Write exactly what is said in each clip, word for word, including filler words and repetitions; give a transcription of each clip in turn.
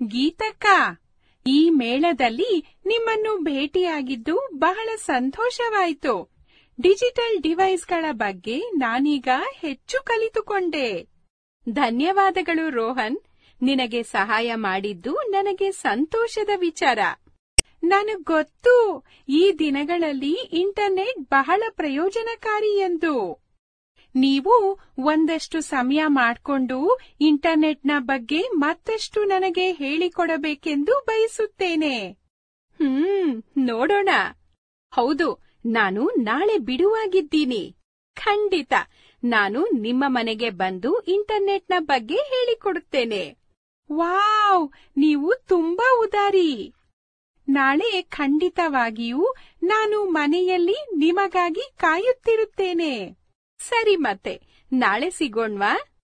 ಗೀತಕ್ಕ, ಈ ಮೇಳದಲ್ಲಿ ನಿಮ್ಮನ್ನು ಭೇಟಿಯಾಗಿದ್ದು ಬಹಳ ಸಂತೋಷವಾಯಿತು. ಡಿಜಿಟಲ್ ಡಿವೈಸ್ಗಳ ಬಗ್ಗೆ ನಾನೀಗ ಹೆಚ್ಚು ಕಲಿತುಕೊಂಡೆ. ಧನ್ಯವಾದಗಳು ರೋಹನ್. ನಿನಗೆ ಸಹಾಯ ಮಾಡಿದ್ದು ನನಗೆ ಸಂತೋಷದ ವಿಚಾರ. ನನಗ್ ಗೊತ್ತು, ಈ ದಿನಗಳಲ್ಲಿ ಇಂಟರ್ನೆಟ್ ಬಹಳ ಪ್ರಯೋಜನಕಾರಿ ಎಂದು. ನೀವು ಒಂದಷ್ಟು ಸಮಯ ಮಾಡಿಕೊಂಡು ಇಂಟರ್ನೆಟ್ನ ಬಗ್ಗೆ ಮತ್ತಷ್ಟು ನನಗೆ ಹೇಳಿಕೊಡಬೇಕೆಂದು ಬಯಸುತ್ತೇನೆ. ಹ್ಮ್ ನೋಡೋಣ. ಹೌದು, ನಾನು ನಾಳೆ ಬಿಡುವಾಗಿದ್ದೀನಿ. ಖಂಡಿತ ನಾನು ನಿಮ್ಮ ಮನೆಗೆ ಬಂದು ಇಂಟರ್ನೆಟ್ನ ಬಗ್ಗೆ ಹೇಳಿಕೊಡುತ್ತೇನೆ. ವಾವ್, ನೀವು ತುಂಬಾ ಉದಾರಿ. ನಾಳೆ ಖಂಡಿತವಾಗಿಯೂ ನಾನು ಮನೆಯಲ್ಲಿ ನಿಮಗಾಗಿ ಕಾಯುತ್ತಿರುತ್ತೇನೆ. ಸರಿ, ಮತ್ತೆ ನಾಳೆ ಸಿಗೋಣ್ವಾ?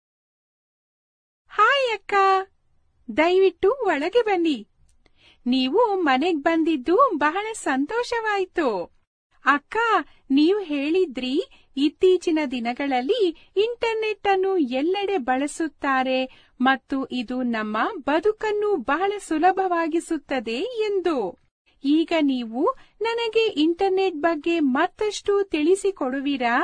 ಹಾಯ್ ಅಕ್ಕ, ದಯವಿಟ್ಟು ಒಳಗೆ ಬನ್ನಿ. ನೀವು ಮನೆಗ್ ಬಂದಿದ್ದು ಬಹಳ ಸಂತೋಷವಾಯಿತು. ಅಕ್ಕ, ನೀವು ಹೇಳಿದ್ರಿ ಇತ್ತೀಚಿನ ದಿನಗಳಲ್ಲಿ ಇಂಟರ್ನೆಟ್ ಅನ್ನು ಎಲ್ಲೆಡೆ ಬಳಸುತ್ತಾರೆ ಮತ್ತು ಇದು ನಮ್ಮ ಬದುಕನ್ನು ಬಹಳ ಸುಲಭವಾಗಿಸುತ್ತದೆ ಎಂದು. ಈಗ ನೀವು ನನಗೆ ಇಂಟರ್ನೆಟ್ ಬಗ್ಗೆ ಮತ್ತಷ್ಟು ತಿಳಿಸಿಕೊಡುವಿರಾ?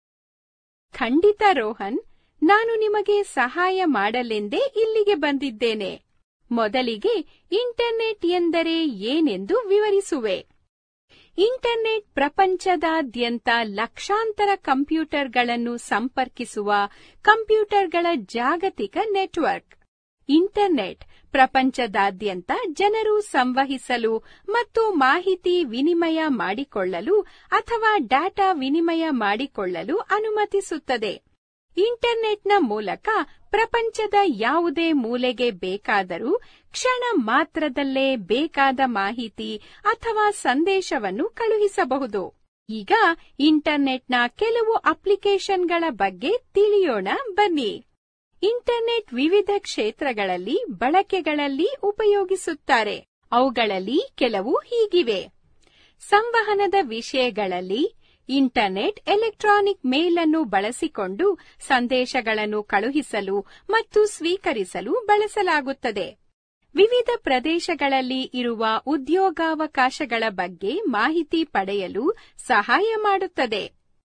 ಖಂಡಿತ ರೋಹನ್, ನಾನು ನಿಮಗೆ ಸಹಾಯ ಮಾಡಲೆಂದೇ ಇಲ್ಲಿಗೆ ಬಂದಿದ್ದೇನೆ. ಮೊದಲಿಗೆ ಇಂಟರ್ನೆಟ್ ಎಂದರೆ ಏನೆಂದು ವಿವರಿಸುವೆ. ಇಂಟರ್ನೆಟ್ ಪ್ರಪಂಚದಾದ್ಯಂತ ಲಕ್ಷಾಂತರ ಕಂಪ್ಯೂಟರ್ಗಳನ್ನು ಸಂಪರ್ಕಿಸುವ ಕಂಪ್ಯೂಟರ್ಗಳ ಜಾಗತಿಕ ನೆಟ್ವರ್ಕ್. ಇಂಟರ್ನೆಟ್ ಪ್ರಪಂಚದಾದ್ಯಂತ ಜನರು ಸಂವಹಿಸಲು ಮತ್ತು ಮಾಹಿತಿ ವಿನಿಮಯ ಮಾಡಿಕೊಳ್ಳಲು ಅಥವಾ ಡಾಟಾ ವಿನಿಮಯ ಮಾಡಿಕೊಳ್ಳಲು ಅನುಮತಿಸುತ್ತದೆ. ಇಂಟರ್ನೆಟ್ನ ಮೂಲಕ ಪ್ರಪಂಚದ ಯಾವುದೇ ಮೂಲೆಗೆ ಬೇಕಾದರೂ ಕ್ಷಣ ಮಾತ್ರದಲ್ಲೇ ಬೇಕಾದ ಮಾಹಿತಿ ಅಥವಾ ಸಂದೇಶವನ್ನು ಕಳುಹಿಸಬಹುದು. ಈಗ ಇಂಟರ್ನೆಟ್ನ ಕೆಲವು ಅಪ್ಲಿಕೇಶನ್ಗಳ ಬಗ್ಗೆ ತಿಳಿಯೋಣ ಬನ್ನಿ. ಇಂಟರ್ನೆಟ್ ವಿವಿಧ ಕ್ಷೇತ್ರಗಳಲ್ಲಿ ಬಳಕೆಗಳಲ್ಲಿ ಉಪಯೋಗಿಸುತ್ತಾರೆ. ಅವುಗಳಲ್ಲಿ ಕೆಲವು ಹೀಗಿವೆ. ಸಂವಹನದ ವಿಷಯಗಳಲ್ಲಿ ಇಂಟರ್ನೆಟ್ ಎಲೆಕ್ಟ್ರಾನಿಕ್ ಮೇಲ್ ಅನ್ನು ಬಳಸಿಕೊಂಡು ಸಂದೇಶಗಳನ್ನು ಕಳುಹಿಸಲು ಮತ್ತು ಸ್ವೀಕರಿಸಲು ಬಳಸಲಾಗುತ್ತದೆ. ವಿವಿಧ ಪ್ರದೇಶಗಳಲ್ಲಿ ಇರುವ ಉದ್ಯೋಗಾವಕಾಶಗಳ ಬಗ್ಗೆ ಮಾಹಿತಿ ಪಡೆಯಲು ಸಹಾಯ ಮಾಡುತ್ತದೆ.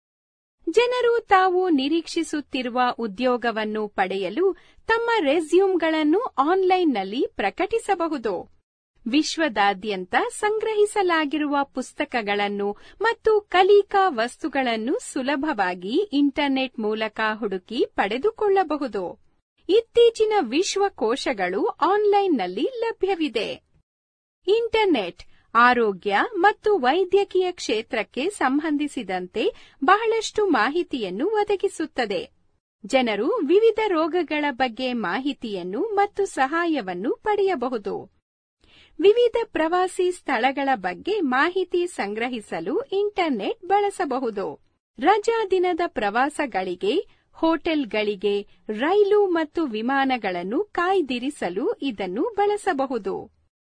ಜನರು ತಾವು ನಿರೀಕ್ಷಿಸುತ್ತಿರುವ ಉದ್ಯೋಗವನ್ನು ಪಡೆಯಲು ತಮ್ಮ ರೆಸ್ಯೂಮ್ಗಳನ್ನು ಆನ್ಲೈನ್ನಲ್ಲಿ ಪ್ರಕಟಿಸಬಹುದು. ವಿಶ್ವದಾದ್ಯಂತ ಸಂಗ್ರಹಿಸಲಾಗಿರುವ ಪುಸ್ತಕಗಳನ್ನು ಮತ್ತು ಕಲಿಕಾ ವಸ್ತುಗಳನ್ನು ಸುಲಭವಾಗಿ ಇಂಟರ್ನೆಟ್ ಮೂಲಕ ಹುಡುಕಿ ಪಡೆದುಕೊಳ್ಳಬಹುದು. ಇತ್ತೀಚಿನ ವಿಶ್ವಕೋಶಗಳು ಆನ್ಲೈನ್ನಲ್ಲಿ ಲಭ್ಯವಿದೆ. ಇಂಟರ್ನೆಟ್ ಆರೋಗ್ಯ ಮತ್ತು ವೈದ್ಯಕೀಯ ಕ್ಷೇತ್ರಕ್ಕೆ ಸಂಬಂಧಿಸಿದಂತೆ ಬಹಳಷ್ಟು ಮಾಹಿತಿಯನ್ನು ಒದಗಿಸುತ್ತದೆ. ಜನರು ವಿವಿಧ ರೋಗಗಳ ಬಗ್ಗೆ ಮಾಹಿತಿಯನ್ನು ಮತ್ತು ಸಹಾಯವನ್ನು ಪಡೆಯಬಹುದು. ವಿವಿಧ ಪ್ರವಾಸಿ ಸ್ಥಳಗಳ ಬಗ್ಗೆ ಮಾಹಿತಿ ಸಂಗ್ರಹಿಸಲು ಇಂಟರ್ನೆಟ್ ಬಳಸಬಹುದು. ರಜಾ ದಿನದ ಪ್ರವಾಸಗಳಿಗೆ, ಹೋಟೆಲ್ಗಳಿಗೆ, ರೈಲು ಮತ್ತು ವಿಮಾನಗಳನ್ನು ಕಾಯ್ದಿರಿಸಲು ಇದನ್ನು ಬಳಸಬಹುದು.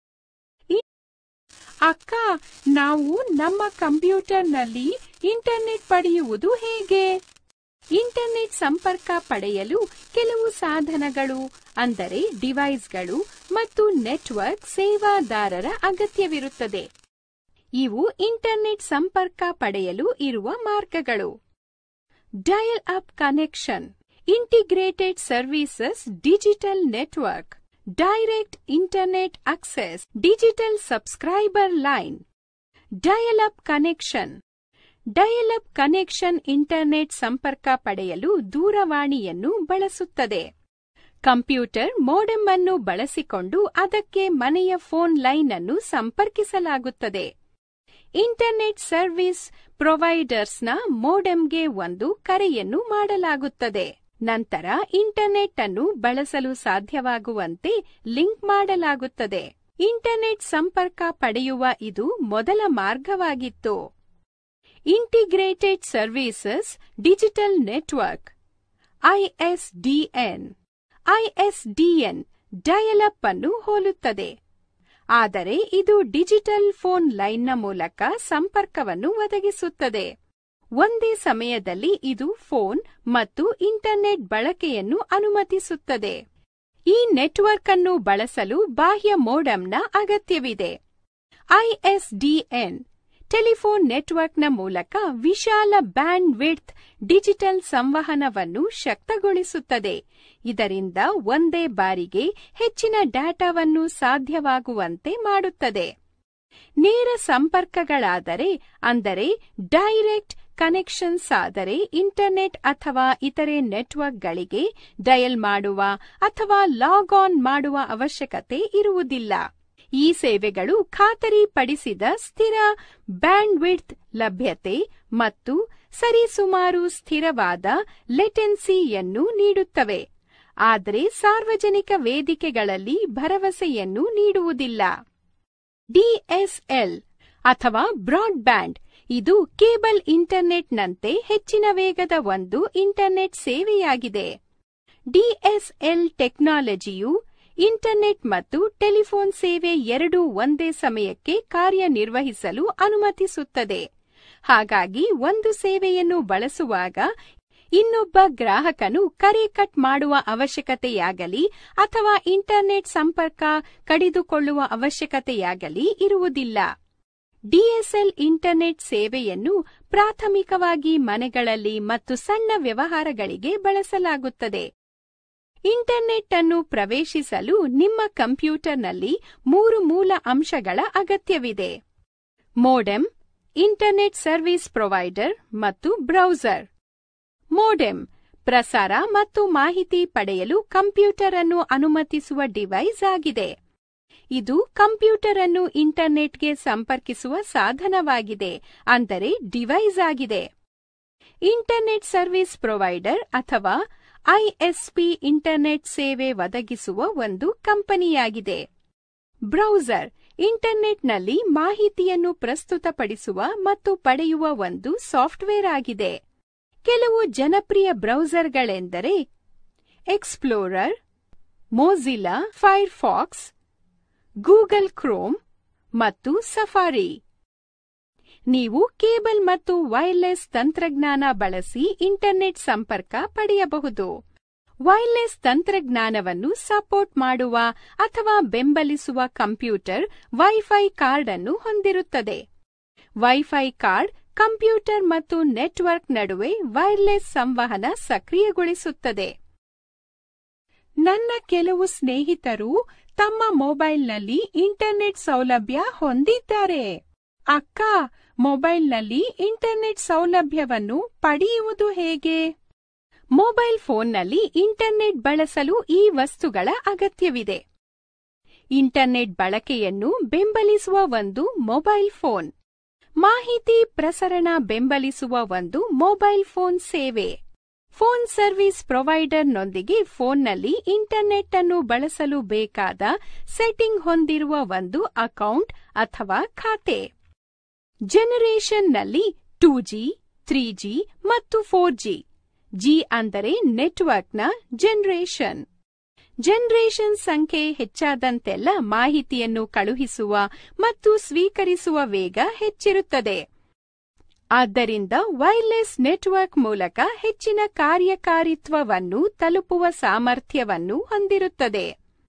ಅಕ್ಕ, ನಾವು ನಮ್ಮ ಕಂಪ್ಯೂಟರ್ನಲ್ಲಿ ಇಂಟರ್ನೆಟ್ ಪಡೆಯುವುದು ಹೇಗೆ? ಇಂಟರ್ನೆಟ್ ಸಂಪರ್ಕ ಪಡೆಯಲು ಕೆಲವು ಸಾಧನಗಳು ಅಂದರೆ ಡಿವೈಸ್ಗಳು ಮತ್ತು ನೆಟ್ವರ್ಕ್ ಸೇವಾದಾರರ ಅಗತ್ಯವಿರುತ್ತದೆ. ಇವು ಇಂಟರ್ನೆಟ್ ಸಂಪರ್ಕ ಪಡೆಯಲು ಇರುವ ಮಾರ್ಗಗಳು. Dial up connection, integrated services digital network, direct internet access, digital subscriber line. Dial up connection dial up connection internet ಸಂಪರ್ಕ ಪಡೆಯಲು ದೂರವಾಣಿಯನ್ನು ಬಳಸುತ್ತದೆ. ಕಂಪ್ಯೂಟರ್ ಮೋಡೆಮ್ ಅನ್ನು ಬಳಸಿಕೊಂಡು ಅದಕ್ಕೆ ಮನೆಯ ಫೋನ್ ಲೈನ್ ಅನ್ನು ಸಂಪರ್ಕಿಸಲಾಗುತ್ತದೆ. ಇಂಟರ್ನೆಟ್ ಸರ್ವಿಸ್ ಪ್ರೊವೈಡರ್ಸ್ನ ಮೋಡೆಮ್ಗೆ ಒಂದು ಕರೆಯನ್ನು ಮಾಡಲಾಗುತ್ತದೆ. ನಂತರ ಇಂಟರ್ನೆಟ್ ಅನ್ನು ಬಳಸಲು ಸಾಧ್ಯವಾಗುವಂತೆ ಲಿಂಕ್ ಮಾಡಲಾಗುತ್ತದೆ. ಇಂಟರ್ನೆಟ್ ಸಂಪರ್ಕ ಪಡೆಯುವ ಇದು ಮೊದಲ ಮಾರ್ಗವಾಗಿತ್ತು. Integrated services digital network ISDN ISDN dial up ಅನ್ನು ಹೋಲುತ್ತದೆ, ಆದರೆ ಇದು ಡಿಜಿಟಲ್ ಫೋನ್ ಲೈನ್ನ ಮೂಲಕ ಸಂಪರ್ಕವನ್ನು ಒದಗಿಸುತ್ತದೆ. ಒಂದೇ ಸಮಯದಲ್ಲಿ ಇದು ಫೋನ್ ಮತ್ತು ಇಂಟರ್ನೆಟ್ ಬಳಕೆಯನ್ನು ಅನುಮತಿಸುತ್ತದೆ. ಈ ನೆಟ್ವರ್ಕ್ ಅನ್ನು ಬಳಸಲು ಬಾಹ್ಯ ಮೋಡೆಮ್ನ ಅಗತ್ಯವಿದೆ. ಐಎಸ್ಡಿಎನ್ ಟೆಲಿಫೋನ್ ನೆಟ್ವರ್ಕ್ನ ಮೂಲಕ ವಿಶಾಲ ಬ್ಯಾಂಡ್ ವಿಡ್ತ್ ಡಿಜಿಟಲ್ ಸಂವಹನವನ್ನು ಶಕ್ತಗೊಳಿಸುತ್ತದೆ. ಇದರಿಂದ ಒಂದೇ ಬಾರಿಗೆ ಹೆಚ್ಚಿನ ಡಾಟಾವನ್ನು ಸಾಧ್ಯವಾಗುವಂತೆ ಮಾಡುತ್ತದೆ. ನೇರ ಸಂಪರ್ಕಗಳಾದರೆ, ಅಂದರೆ ಡೈರೆಕ್ಟ್ ಕನೆಕ್ಷನ್ಸ್ ಆದರೆ ಇಂಟರ್ನೆಟ್ ಅಥವಾ ಇತರೆ ನೆಟ್ವರ್ಕ್ಗಳಿಗೆ ಡಯಲ್ ಮಾಡುವ ಅಥವಾ ಲಾಗ್ ಆನ್ ಮಾಡುವ ಅವಶ್ಯಕತೆ ಇರುವುದಿಲ್ಲ. ಈ ಸೇವೆಗಳು ಖಾತರಿಪಡಿಸಿದ ಸ್ಥಿರ ಬ್ಯಾಂಡ್ವಿಡ್ತ್ ಲಭ್ಯತೆ ಮತ್ತು ಸರಿಸುಮಾರು ಸ್ಥಿರವಾದ ಲೇಟೆನ್ಸಿಯನ್ನು ನೀಡುತ್ತವೆ, ಆದರೆ ಸಾರ್ವಜನಿಕ ವೇದಿಕೆಗಳಲ್ಲಿ ಭರವಸೆಯನ್ನು ನೀಡುವುದಿಲ್ಲ. ಡಿಎಸ್ಎಲ್ ಅಥವಾ ಬ್ರಾಡ್ಬ್ಯಾಂಡ್ ಇದು ಕೇಬಲ್ ಇಂಟರ್ನೆಟ್ನಂತೆ ಹೆಚ್ಚಿನ ವೇಗದ ಒಂದು ಇಂಟರ್ನೆಟ್ ಸೇವೆಯಾಗಿದೆ. ಡಿಎಸ್ಎಲ್ ಟೆಕ್ನಾಲಜಿಯು ಇಂಟರ್ನೆಟ್ ಮತ್ತು ಟೆಲಿಫೋನ್ ಸೇವೆ ಎರಡೂ ಒಂದೇ ಸಮಯಕ್ಕೆ ಕಾರ್ಯನಿರ್ವಹಿಸಲು ಅನುಮತಿಸುತ್ತದೆ. ಹಾಗಾಗಿ ಒಂದು ಸೇವೆಯನ್ನು ಬಳಸುವಾಗ ಇನ್ನೊಬ್ಬ ಗ್ರಾಹಕನು ಕರೆ ಕಟ್ ಮಾಡುವ ಅವಶ್ಯಕತೆಯಾಗಲಿ ಅಥವಾ ಇಂಟರ್ನೆಟ್ ಸಂಪರ್ಕ ಕಡಿದುಕೊಳ್ಳುವ ಅವಶ್ಯಕತೆಯಾಗಲಿ ಇರುವುದಿಲ್ಲ. ಡಿಎಸ್ಎಲ್ ಇಂಟರ್ನೆಟ್ ಸೇವೆಯನ್ನು ಪ್ರಾಥಮಿಕವಾಗಿ ಮನೆಗಳಲ್ಲಿ ಮತ್ತು ಸಣ್ಣ ವ್ಯವಹಾರಗಳಿಗೆ ಬಳಸಲಾಗುತ್ತದೆ. ಇಂಟರ್ನೆಟ್ ಅನ್ನು ಪ್ರವೇಶಿಸಲು ನಿಮ್ಮ ಕಂಪ್ಯೂಟರ್ನಲ್ಲಿ ಮೂರು ಮೂಲ ಅಂಶಗಳ ಅಗತ್ಯವಿದೆ: ಮೋಡೆಮ್, ಇಂಟರ್ನೆಟ್ ಸರ್ವಿಸ್ ಪ್ರೊವೈಡರ್ ಮತ್ತು ಬ್ರೌಸರ್. ಮೋಡೆಮ್ ಪ್ರಸಾರ ಮತ್ತು ಮಾಹಿತಿ ಪಡೆಯಲು ಕಂಪ್ಯೂಟರ್ ಅನ್ನು ಅನುಮತಿಸುವ ಡಿವೈಸ್ ಆಗಿದೆ. ಇದು ಕಂಪ್ಯೂಟರ್ ಅನ್ನು ಇಂಟರ್ನೆಟ್ಗೆ ಸಂಪರ್ಕಿಸುವ ಸಾಧನವಾಗಿದೆ, ಅಂದರೆ ಡಿವೈಸ್ ಆಗಿದೆ. ಇಂಟರ್ನೆಟ್ ಸರ್ವಿಸ್ ಪ್ರೊವೈಡರ್ ಅಥವಾ ಐಎಸ್ಪಿ ಇಂಟರ್ನೆಟ್ ಸೇವೆ ಒದಗಿಸುವ ಒಂದು ಕಂಪನಿಯಾಗಿದೆ. ಬ್ರೌಸರ್ ಇಂಟರ್ನೆಟ್ನಲ್ಲಿ ಮಾಹಿತಿಯನ್ನು ಪ್ರಸ್ತುತಪಡಿಸುವ ಮತ್ತು ಪಡೆಯುವ ಒಂದು ಸಾಫ್ಟ್ವೇರ್ ಆಗಿದೆ. ಕೆಲವು ಜನಪ್ರಿಯ ಬ್ರೌಸರ್ಗಳೆಂದರೆ explorer, Mozilla Firefox, Google Chrome ಮತ್ತು ಸಫಾರಿ. ನೀವು ಕೇಬಲ್ ಮತ್ತು ವೈರ್ಲೆಸ್ ತಂತ್ರಜ್ಞಾನ ಬಳಸಿ ಇಂಟರ್ನೆಟ್ ಸಂಪರ್ಕ ಪಡೆಯಬಹುದು. ವೈರ್ಲೆಸ್ ತಂತ್ರಜ್ಞಾನವನ್ನು ಸಪೋರ್ಟ್ ಮಾಡುವ ಅಥವಾ ಬೆಂಬಲಿಸುವ ಕಂಪ್ಯೂಟರ್ ವೈಫೈ ಕಾರ್ಡ್ ಅನ್ನು ಹೊಂದಿರುತ್ತದೆ. ವೈಫೈ ಕಾರ್ಡ್ ಕಂಪ್ಯೂಟರ್ ಮತ್ತು ನೆಟ್ವರ್ಕ್ ನಡುವೆ ವೈರ್ಲೆಸ್ ಸಂವಹನ ಸಕ್ರಿಯಗೊಳಿಸುತ್ತದೆ. ನನ್ನ ಕೆಲವು ಸ್ನೇಹಿತರು ತಮ್ಮ ಮೊಬೈಲ್ನಲ್ಲಿ ಇಂಟರ್ನೆಟ್ ಸೌಲಭ್ಯ ಹೊಂದಿದ್ದಾರೆ. ಅಕ್ಕ, ಮೊಬೈಲ್ನಲ್ಲಿ ಇಂಟರ್ನೆಟ್ ಸೌಲಭ್ಯವನ್ನು ಪಡೆಯುವುದು ಹೇಗೆ? ಮೊಬೈಲ್ ಫೋನ್ನಲ್ಲಿ ಇಂಟರ್ನೆಟ್ ಬಳಸಲು ಈ ವಸ್ತುಗಳ ಅಗತ್ಯವಿದೆ: ಇಂಟರ್ನೆಟ್ ಬಳಕೆಯನ್ನು ಬೆಂಬಲಿಸುವ ಒಂದು ಮೊಬೈಲ್ ಫೋನ್, ಮಾಹಿತಿ ಪ್ರಸರಣ ಬೆಂಬಲಿಸುವ ಒಂದು ಮೊಬೈಲ್ ಫೋನ್ ಸೇವೆ, ಫೋನ್ ಸರ್ವಿಸ್ ಪ್ರೊವೈಡರ್ನೊಂದಿಗೆ ಫೋನ್ನಲ್ಲಿ ಇಂಟರ್ನೆಟ್ ಅನ್ನು ಬಳಸಲು ಬೇಕಾದ ಸೆಟ್ಟಿಂಗ್ ಹೊಂದಿರುವ ಒಂದು ಅಕೌಂಟ್ ಅಥವಾ ಖಾತೆ. ಜನರೇಷನ್ನಲ್ಲಿ ಟೂ ಜಿ, ತ್ರೀ ಜಿ ಮತ್ತು ಫೋರ್ ಜಿ. ಜಿ ಅಂದರೆ ನೆಟ್ವರ್ಕ್ನ ಜನರೇಷನ್. ಜನರೇಷನ್ ಸಂಖ್ಯೆ ಹೆಚ್ಚಾದಂತೆಲ್ಲ ಮಾಹಿತಿಯನ್ನು ಕಳುಹಿಸುವ ಮತ್ತು ಸ್ವೀಕರಿಸುವ ವೇಗ ಹೆಚ್ಚಿರುತ್ತದೆ. ಆದ್ದರಿಂದ ವೈರ್ಲೆಸ್ ನೆಟ್ವರ್ಕ್ ಮೂಲಕ ಹೆಚ್ಚಿನ ಕಾರ್ಯಕಾರಿತ್ವವನ್ನು ತಲುಪುವ ಸಾಮರ್ಥ್ಯವನ್ನು ಹೊಂದಿರುತ್ತದೆ.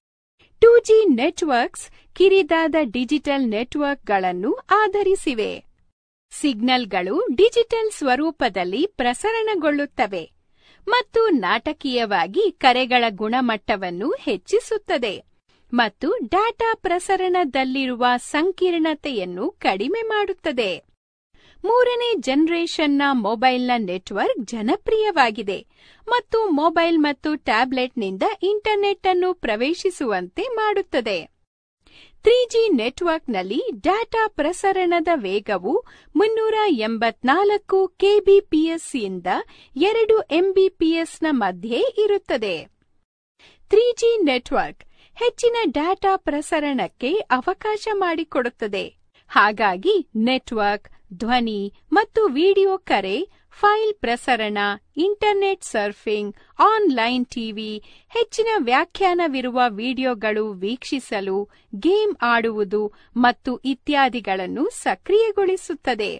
ಟೂ ಜಿ ನೆಟ್ವರ್ಕ್ಸ್ ಕಿರಿದಾದ ಡಿಜಿಟಲ್ ನೆಟ್ವರ್ಕ್ಗಳನ್ನು ಆಧರಿಸಿವೆ. ಸಿಗ್ನಲ್ಗಳು ಡಿಜಿಟಲ್ ಸ್ವರೂಪದಲ್ಲಿ ಪ್ರಸರಣಗೊಳ್ಳುತ್ತವೆ ಮತ್ತು ನಾಟಕೀಯವಾಗಿ ಕರೆಗಳ ಗುಣಮಟ್ಟವನ್ನು ಹೆಚ್ಚಿಸುತ್ತದೆ ಮತ್ತು ಡಾಟಾ ಪ್ರಸರಣದಲ್ಲಿರುವ ಸಂಕೀರ್ಣತೆಯನ್ನು ಕಡಿಮೆ ಮಾಡುತ್ತದೆ. ಮೂರನೇ ಜನರೇಷನ್ನ ಮೊಬೈಲ್ನ ನೆಟ್ವರ್ಕ್ ಜನಪ್ರಿಯವಾಗಿದೆ ಮತ್ತು ಮೊಬೈಲ್ ಮತ್ತು ಟ್ಯಾಬ್ಲೆಟ್ನಿಂದ ಇಂಟರ್ನೆಟ್ ಅನ್ನು ಪ್ರವೇಶಿಸುವಂತೆ ಮಾಡುತ್ತದೆ. ತ್ರೀ ಜಿ ನೆಟ್ವರ್ಕ್ನಲ್ಲಿ ಡಾಟಾ ಪ್ರಸರಣದ ವೇಗವು ಮುನ್ನೂರ ಎಂಬತ್ನಾಲ್ಕು ಕೆಬಿಪಿಎಸ್ ಯಿಂದ ಎರಡು ಎಂಬಿಪಿಎಸ್ನ ಮಧ್ಯೆ ಇರುತ್ತದೆ. ತ್ರೀ ಜಿ ನೆಟ್ವರ್ಕ್ ಹೆಚ್ಚಿನ ಡಾಟಾ ಪ್ರಸರಣಕ್ಕೆ ಅವಕಾಶ ಮಾಡಿಕೊಡುತ್ತದೆ. ಹಾಗಾಗಿ ನೆಟ್ವರ್ಕ್, ಧ್ವನಿ ಮತ್ತು ವಿಡಿಯೋ ಕರೆ, ಫೈಲ್ ಪ್ರಸರಣ, ಇಂಟರ್ನೆಟ್ ಸರ್ಫಿಂಗ್, ಆನ್ಲೈನ್ ಟಿವಿ, ಹೆಚ್ಚಿನ ವ್ಯಾಖ್ಯಾನವಿರುವ ವಿಡಿಯೋಗಳು ವೀಕ್ಷಿಸಲು, ಗೇಮ್ ಆಡುವುದು ಮತ್ತು ಇತ್ಯಾದಿಗಳನ್ನು ಸಕ್ರಿಯಗೊಳಿಸುತ್ತದೆ.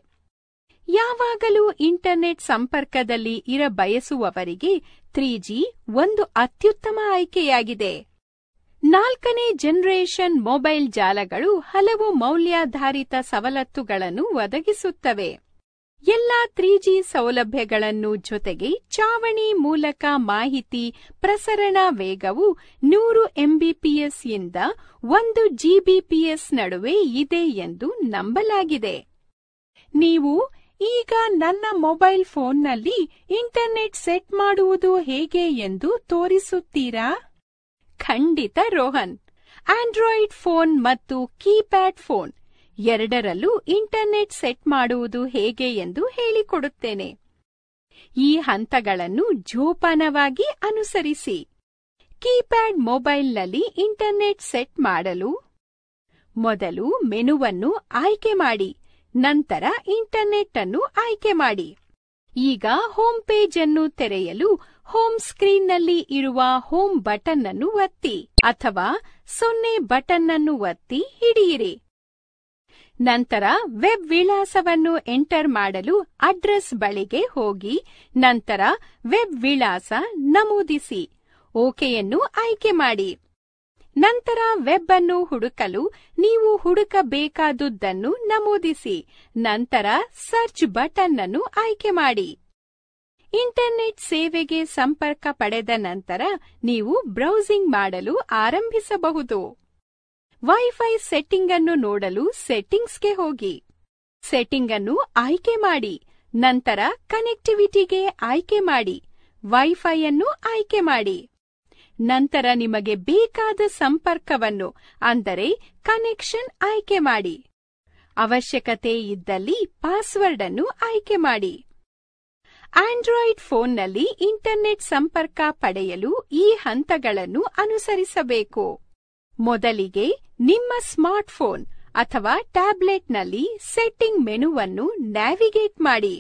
ಯಾವಾಗಲೂ ಇಂಟರ್ನೆಟ್ ಸಂಪರ್ಕದಲ್ಲಿ ಇರಬಯಸುವವರಿಗೆ ತ್ರೀ ಜಿ ಒಂದು ಅತ್ಯುತ್ತಮ ಆಯ್ಕೆಯಾಗಿದೆ. ನಾಲ್ಕನೇ ಜನರೇಷನ್ ಮೊಬೈಲ್ ಜಾಲಗಳು ಹಲವು ಮೌಲ್ಯಾಧಾರಿತ ಸವಲತ್ತುಗಳನ್ನು ಒದಗಿಸುತ್ತವೆ. ಎಲ್ಲಾ ತ್ರೀ ಜಿ ಸೌಲಭ್ಯಗಳನ್ನು ಜೊತೆಗೆ ಚಾವಣಿ ಮೂಲಕ ಮಾಹಿತಿ ಪ್ರಸರಣ ವೇಗವು ನೂರು ಎಂಬಿಪಿಎಸ್ ಯಿಂದ ಒಂದು ಜಿಬಿಪಿಎಸ್ ನಡುವೆ ಇದೆ ಎಂದು ನಂಬಲಾಗಿದೆ. ನೀವು ಈಗ ನನ್ನ ಮೊಬೈಲ್ ಫೋನ್ನಲ್ಲಿ ಇಂಟರ್ನೆಟ್ ಸೆಟ್ ಮಾಡುವುದು ಹೇಗೆ ಎಂದು ತೋರಿಸುತ್ತೀರಾ? ಖಂಡಿತ ರೋಹನ್. ಆಂಡ್ರಾಯ್ಡ್ ಫೋನ್ ಮತ್ತು ಕೀಪ್ಯಾಡ್ ಫೋನ್ ಎರಡರಲ್ಲೂ ಇಂಟರ್ನೆಟ್ ಸೆಟ್ ಮಾಡುವುದು ಹೇಗೆ ಎಂದು ಹೇಳಿಕೊಡುತ್ತೇನೆ. ಈ ಹಂತಗಳನ್ನು ಜೋಪಾನವಾಗಿ ಅನುಸರಿಸಿ. ಕೀಪ್ಯಾಡ್ ಮೊಬೈಲ್ನಲ್ಲಿ ಇಂಟರ್ನೆಟ್ ಸೆಟ್ ಮಾಡಲು ಮೊದಲು ಮೆನುವನ್ನು ಆಯ್ಕೆ ಮಾಡಿ, ನಂತರ ಇಂಟರ್ನೆಟ್ ಅನ್ನು ಆಯ್ಕೆ ಮಾಡಿ. ಈಗ ಹೋಮ್ ಪೇಜ್ ಅನ್ನು ತೆರೆಯಲು ಹೋಮ್ ಸ್ಕ್ರೀನ್ನಲ್ಲಿ ಇರುವ ಹೋಮ್ ಬಟನ್ ಅನ್ನು ಒತ್ತಿ ಅಥವಾ ಸೊನ್ನೆ ಬಟನ್ ಅನ್ನು ಒತ್ತಿ ಹಿಡಿಯಿರಿ. ನಂತರ ವೆಬ್ ವಿಳಾಸವನ್ನು ಎಂಟರ್ ಮಾಡಲು ಅಡ್ರೆಸ್ ಬಳಿಗೆ ಹೋಗಿ ನಂತರ ವೆಬ್ ವಿಳಾಸ ನಮೂದಿಸಿ. ಓಕೆಯನ್ನು ಆಯ್ಕೆ ಮಾಡಿ. ನಂತರ ವೆಬ್ ಅನ್ನು ಹುಡುಕಲು ನೀವು ಹುಡುಕಬೇಕಾದುದನ್ನು ನಮೂದಿಸಿ. ನಂತರ ಸರ್ಚ್ ಬಟನ್ ಅನ್ನು ಆಯ್ಕೆ ಮಾಡಿ. ಇಂಟರ್ನೆಟ್ ಸೇವೆಗೆ ಸಂಪರ್ಕ ಪಡೆದ ನಂತರ ನೀವು ಬ್ರೌಸಿಂಗ್ ಮಾಡಲು ಆರಂಭಿಸಬಹುದು. ವೈಫೈ ಸೆಟ್ಟಿಂಗ್ ಅನ್ನು ನೋಡಲು ಸೆಟ್ಟಿಂಗ್ಸ್ಗೆ ಹೋಗಿ. ಸೆಟ್ಟಿಂಗ್ ಅನ್ನು ಆಯ್ಕೆ ಮಾಡಿ. ನಂತರ ಕನೆಕ್ಟಿವಿಟಿಗೆ ಆಯ್ಕೆ ಮಾಡಿ. ವೈಫೈ ಅನ್ನು ಆಯ್ಕೆ ಮಾಡಿ. ನಂತರ ನಿಮಗೆ ಬೇಕಾದ ಸಂಪರ್ಕವನ್ನು ಅಂದರೆ ಕನೆಕ್ಷನ್ ಆಯ್ಕೆ ಮಾಡಿ. ಅವಶ್ಯಕತೆ ಇದ್ದಲ್ಲಿ ಪಾಸ್ವರ್ಡ್ ಅನ್ನು ಆಯ್ಕೆ ಮಾಡಿ. ಆಂಡ್ರಾಯ್ಡ್ ಫೋನ್ನಲ್ಲಿ ಇಂಟರ್ನೆಟ್ ಸಂಪರ್ಕ ಪಡೆಯಲು ಈ ಹಂತಗಳನ್ನು ಅನುಸರಿಸಬೇಕು. ಮೊದಲಿಗೆ ನಿಮ್ಮ ಸ್ಮಾರ್ಟ್ ಫೋನ್ ಅಥವಾ ಟ್ಯಾಬ್ಲೆಟ್ನಲ್ಲಿ ಸೆಟ್ಟಿಂಗ್ ಮೆನುವನ್ನು ನ್ಯಾವಿಗೇಟ್ ಮಾಡಿ.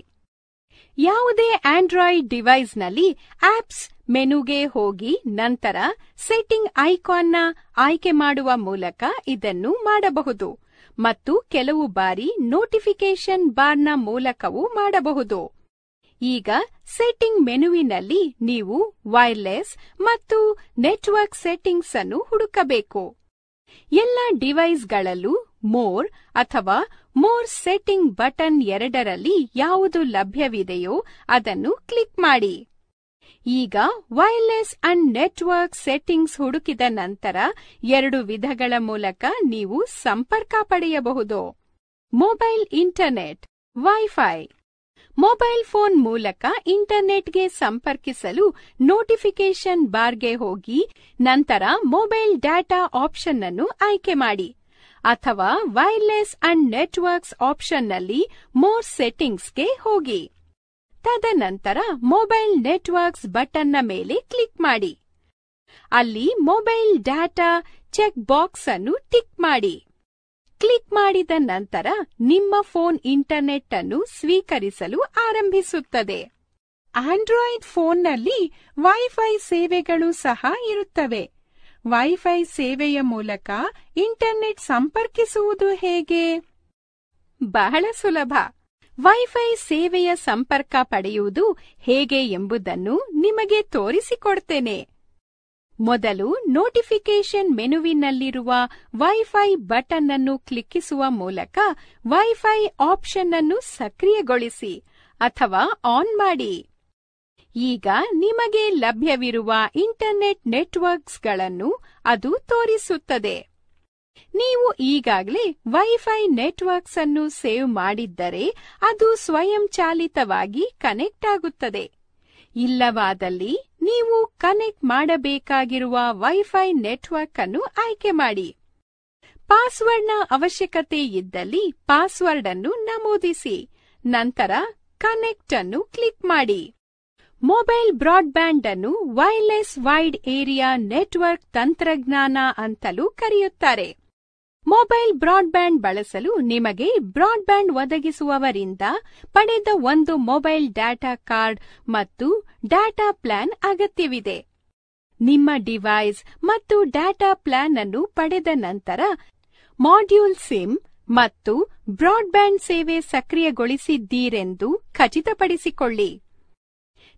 ಯಾವುದೇ ಆಂಡ್ರಾಯ್ಡ್ ಡಿವೈಸ್ನಲ್ಲಿ ಆಪ್ಸ್ ಮೆನುಗೆ ಹೋಗಿ ನಂತರ ಸೆಟ್ಟಿಂಗ್ ಐಕಾನ್ನ ಆಯ್ಕೆ ಮಾಡುವ ಮೂಲಕ ಇದನ್ನು ಮಾಡಬಹುದು ಮತ್ತು ಕೆಲವು ಬಾರಿ ನೋಟಿಫಿಕೇಶನ್ ಬಾರ್ನ ಮೂಲಕವೂ ಮಾಡಬಹುದು. ಈಗ ಸೆಟ್ಟಿಂಗ್ ಮೆನುವಿನಲ್ಲಿ ನೀವು ವೈರ್ಲೆಸ್ ಮತ್ತು ನೆಟ್ವರ್ಕ್ ಸೆಟ್ಟಿಂಗ್ಸ್ ಅನ್ನು ಹುಡುಕಬೇಕು. ಎಲ್ಲ ಡಿವೈಸ್ಗಳಲ್ಲೂ ಮೋರ್ ಅಥವಾ ಮೋರ್ ಸೆಟ್ಟಿಂಗ್ ಬಟನ್ ಎರಡರಲ್ಲಿ ಯಾವುದು ಲಭ್ಯವಿದೆಯೋ ಅದನ್ನು ಕ್ಲಿಕ್ ಮಾಡಿ. ಈಗ ವೈರ್ಲೆಸ್ ಅಂಡ್ ನೆಟ್ವರ್ಕ್ ಸೆಟ್ಟಿಂಗ್ಸ್ ಹುಡುಕಿದ ನಂತರ ಎರಡು ವಿಧಗಳ ಮೂಲಕ ನೀವು ಸಂಪರ್ಕ ಪಡೆಯಬಹುದು. Mobile internet, WiFi. Mobile phone ಮೂಲಕ ಇಂಟರ್ನೆಟ್ಗೆ ಸಂಪರ್ಕಿಸಲು ನೋಟಿಫಿಕೇಶನ್ ಬಾರ್ಗೆ ಹೋಗಿ ನಂತರ ಮೊಬೈಲ್ ಡಾಟಾ ಆಪ್ಷನ್ ಅನ್ನು ಆಯ್ಕೆ ಮಾಡಿ ಅಥವಾ ವೈರ್ಲೆಸ್ ಅಂಡ್ ನೆಟ್ವರ್ಕ್ಸ್ ಆಪ್ಷನ್ನಲ್ಲಿ ಮೋರ್ ಸೆಟ್ಟಿಂಗ್ಸ್ಗೆ ಹೋಗಿ. ತದನಂತರ ಮೊಬೈಲ್ ನೆಟ್ವರ್ಕ್ಸ್ ಬಟನ್ನ ಮೇಲೆ ಕ್ಲಿಕ್ ಮಾಡಿ. ಅಲ್ಲಿ ಮೊಬೈಲ್ ಡಾಟಾ ಚೆಕ್ ಬಾಕ್ಸ್ ಅನ್ನು ಟಿಕ್ ಮಾಡಿ. ಕ್ಲಿಕ್ ಮಾಡಿದ ನಂತರ ನಿಮ್ಮ ಫೋನ್ ಇಂಟರ್ನೆಟ್ ಅನ್ನು ಸ್ವೀಕರಿಸಲು ಆರಂಭಿಸುತ್ತದೆ. ಆಂಡ್ರಾಯ್ಡ್ ಫೋನ್ನಲ್ಲಿ ವೈಫೈ ಸೇವೆಗಳು ಸಹ ಇರುತ್ತವೆ. ವೈಫೈ ಸೇವೆಯ ಮೂಲಕ ಇಂಟರ್ನೆಟ್ ಸಂಪರ್ಕಿಸುವುದು ಹೇಗೆ? ಬಹಳ ಸುಲಭ. ವೈಫೈ ಸೇವೆಯ ಸಂಪರ್ಕ ಪಡೆಯುವುದು ಹೇಗೆ ಎಂಬುದನ್ನು ನಿಮಗೆ ತೋರಿಸಿಕೊಡ್ತೇನೆ. ಮೊದಲು ನೋಟಿಫಿಕೇಶನ್ ಮೆನುವಿನಲ್ಲಿರುವ ವೈಫೈ ಬಟನ್ ಅನ್ನು ಕ್ಲಿಕ್ಕಿಸುವ ಮೂಲಕ ವೈಫೈ ಆಪ್ಷನ್ ಅನ್ನು ಸಕ್ರಿಯಗೊಳಿಸಿ ಅಥವಾ ಆನ್ ಮಾಡಿ. ಈಗ ನಿಮಗೆ ಲಭ್ಯವಿರುವ ಇಂಟರ್ನೆಟ್ ನೆಟ್ವರ್ಕ್ಸ್ಗಳನ್ನು ಅದು ತೋರಿಸುತ್ತದೆ. ನೀವು ಈಗಾಗಲೇ ವೈಫೈ ನೆಟ್ವರ್ಕ್ಸ್ ಅನ್ನು ಸೇವ್ ಮಾಡಿದ್ದರೆ ಅದು ಸ್ವಯಂಚಾಲಿತವಾಗಿ ಕನೆಕ್ಟ್ ಆಗುತ್ತದೆ. ಇಲ್ಲವಾದಲ್ಲಿ ನೀವು ಕನೆಕ್ಟ್ ಮಾಡಬೇಕಾಗಿರುವ ವೈಫೈ ನೆಟ್ವರ್ಕ್ ಅನ್ನು ಆಯ್ಕೆ ಮಾಡಿ. ಪಾಸ್ವರ್ಡ್ನ ಅವಶ್ಯಕತೆ ಇದ್ದಲ್ಲಿ ಪಾಸ್ವರ್ಡ್ ಅನ್ನು ನಮೂದಿಸಿ. ನಂತರ ಕನೆಕ್ಟ್ ಅನ್ನು ಕ್ಲಿಕ್ ಮಾಡಿ. ಮೊಬೈಲ್ ಬ್ರಾಡ್ಬ್ಯಾಂಡ್ ಅನ್ನು ವೈರ್ಲೆಸ್ ವೈಡ್ ಏರಿಯಾ ನೆಟ್ವರ್ಕ್ ತಂತ್ರಜ್ಞಾನ ಅಂತಲೂ ಕರೆಯುತ್ತಾರೆ. ಮೊಬೈಲ್ ಬ್ರಾಡ್ಬ್ಯಾಂಡ್ ಬಳಸಲು ನಿಮಗೆ ಬ್ರಾಡ್ಬ್ಯಾಂಡ್ ಒದಗಿಸುವವರಿಂದ ಪಡೆದ ಒಂದು ಮೊಬೈಲ್ ಡಾಟಾ ಕಾರ್ಡ್ ಮತ್ತು ಡಾಟಾ ಪ್ಲಾನ್ ಅಗತ್ಯವಿದೆ. ನಿಮ್ಮ ಡಿವೈಸ್ ಮತ್ತು ಡಾಟಾ ಪ್ಲಾನ್ ಅನ್ನು ಪಡೆದ ನಂತರ ಮಾಡ್ಯೂಲ್ ಸಿಮ್ ಮತ್ತು ಬ್ರಾಡ್ಬ್ಯಾಂಡ್ ಸೇವೆ ಸಕ್ರಿಯಗೊಳಿಸಿದ್ದೀರೆಂದು ಖಚಿತಪಡಿಸಿಕೊಳ್ಳಿ.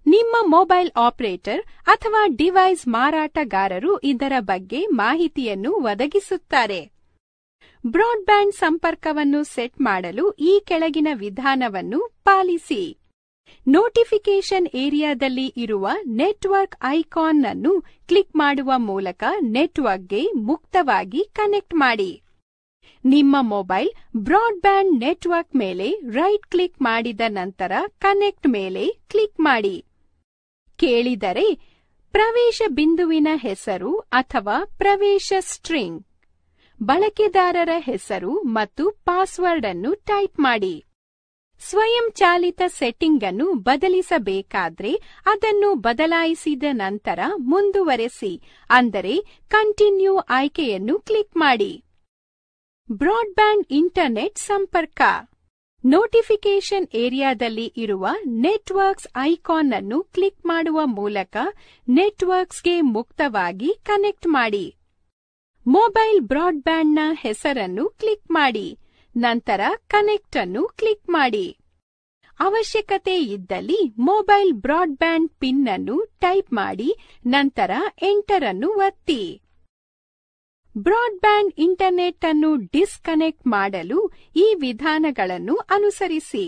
ನಿಮ್ಮ ಮೊಬೈಲ್ ಆಪರೇಟರ್ ಅಥವಾ ಡಿವೈಸ್ ಮಾರಾಟಗಾರರು ಇದರ ಬಗ್ಗೆ ಮಾಹಿತಿಯನ್ನು ಒದಗಿಸುತ್ತಾರೆ. ಬ್ರಾಡ್ಬ್ಯಾಂಡ್ ಸಂಪರ್ಕವನ್ನು ಸೆಟ್ ಮಾಡಲು ಈ ಕೆಳಗಿನ ವಿಧಾನವನ್ನು ಪಾಲಿಸಿ. ನೋಟಿಫಿಕೇಷನ್ ಏರಿಯಾದಲ್ಲಿ ಇರುವ ನೆಟ್ವರ್ಕ್ ಐಕಾನ್ ಅನ್ನು ಕ್ಲಿಕ್ ಮಾಡುವ ಮೂಲಕ ನೆಟ್ವರ್ಕ್ಗೆ ಮುಕ್ತವಾಗಿ ಕನೆಕ್ಟ್ ಮಾಡಿ. ನಿಮ್ಮ ಮೊಬೈಲ್ ಬ್ರಾಡ್ಬ್ಯಾಂಡ್ ನೆಟ್ವರ್ಕ್ ಮೇಲೆ ರೈಟ್ ಕ್ಲಿಕ್ ಮಾಡಿದ ನಂತರ ಕನೆಕ್ಟ್ ಮೇಲೆ ಕ್ಲಿಕ್ ಮಾಡಿ. ಕೇಳಿದರೆ ಪ್ರವೇಶ ಬಿಂದುವಿನ ಹೆಸರು ಅಥವಾ ಪ್ರವೇಶ ಸ್ಟ್ರಿಂಗ್, ಬಳಕೆದಾರರ ಹೆಸರು ಮತ್ತು ಪಾಸ್ವರ್ಡ್ ಅನ್ನು ಟೈಪ್ ಮಾಡಿ. ಸ್ವಯಂಚಾಲಿತ ಸೆಟ್ಟಿಂಗ್ ಅನ್ನು ಬದಲಿಸಬೇಕಾದ್ರೆ ಅದನ್ನು ಬದಲಾಯಿಸಿದ ನಂತರ ಮುಂದುವರೆಸಿ, ಅಂದರೆ ಕಂಟಿನ್ಯೂ ಆಯ್ಕೆಯನ್ನು ಕ್ಲಿಕ್ ಮಾಡಿ. ಬ್ರಾಡ್ಬ್ಯಾಂಡ್ ಇಂಟರ್ನೆಟ್ ಸಂಪರ್ಕ. ನೋಟಿಫಿಕೇಷನ್ ಏರಿಯಾದಲ್ಲಿ ಇರುವ ನೆಟ್ವರ್ಕ್ಸ್ ಐಕಾನ್ ಅನ್ನು ಕ್ಲಿಕ್ ಮಾಡುವ ಮೂಲಕ ನೆಟ್ವರ್ಕ್ಸ್ಗೆ ಮುಕ್ತವಾಗಿ ಕನೆಕ್ಟ್ ಮಾಡಿ. ಮೊಬೈಲ್ ಬ್ರಾಡ್ಬ್ಯಾಂಡ್ನ ಹೆಸರನ್ನು ಕ್ಲಿಕ್ ಮಾಡಿ, ನಂತರ ಕನೆಕ್ಟ್ ಅನ್ನು ಕ್ಲಿಕ್ ಮಾಡಿ. ಅವಶ್ಯಕತೆ ಇದ್ದಲ್ಲಿ ಮೊಬೈಲ್ ಬ್ರಾಡ್ಬ್ಯಾಂಡ್ ಪಿನ್ ಅನ್ನು ಟೈಪ್ ಮಾಡಿ, ನಂತರ ಎಂಟರ್ ಅನ್ನು ಒತ್ತಿ. ಬ್ರಾಡ್ಬ್ಯಾಂಡ್ ಇಂಟರ್ನೆಟ್ ಅನ್ನು ಡಿಸ್ಕನೆಕ್ಟ್ ಮಾಡಲು ಈ ವಿಧಾನಗಳನ್ನು ಅನುಸರಿಸಿ.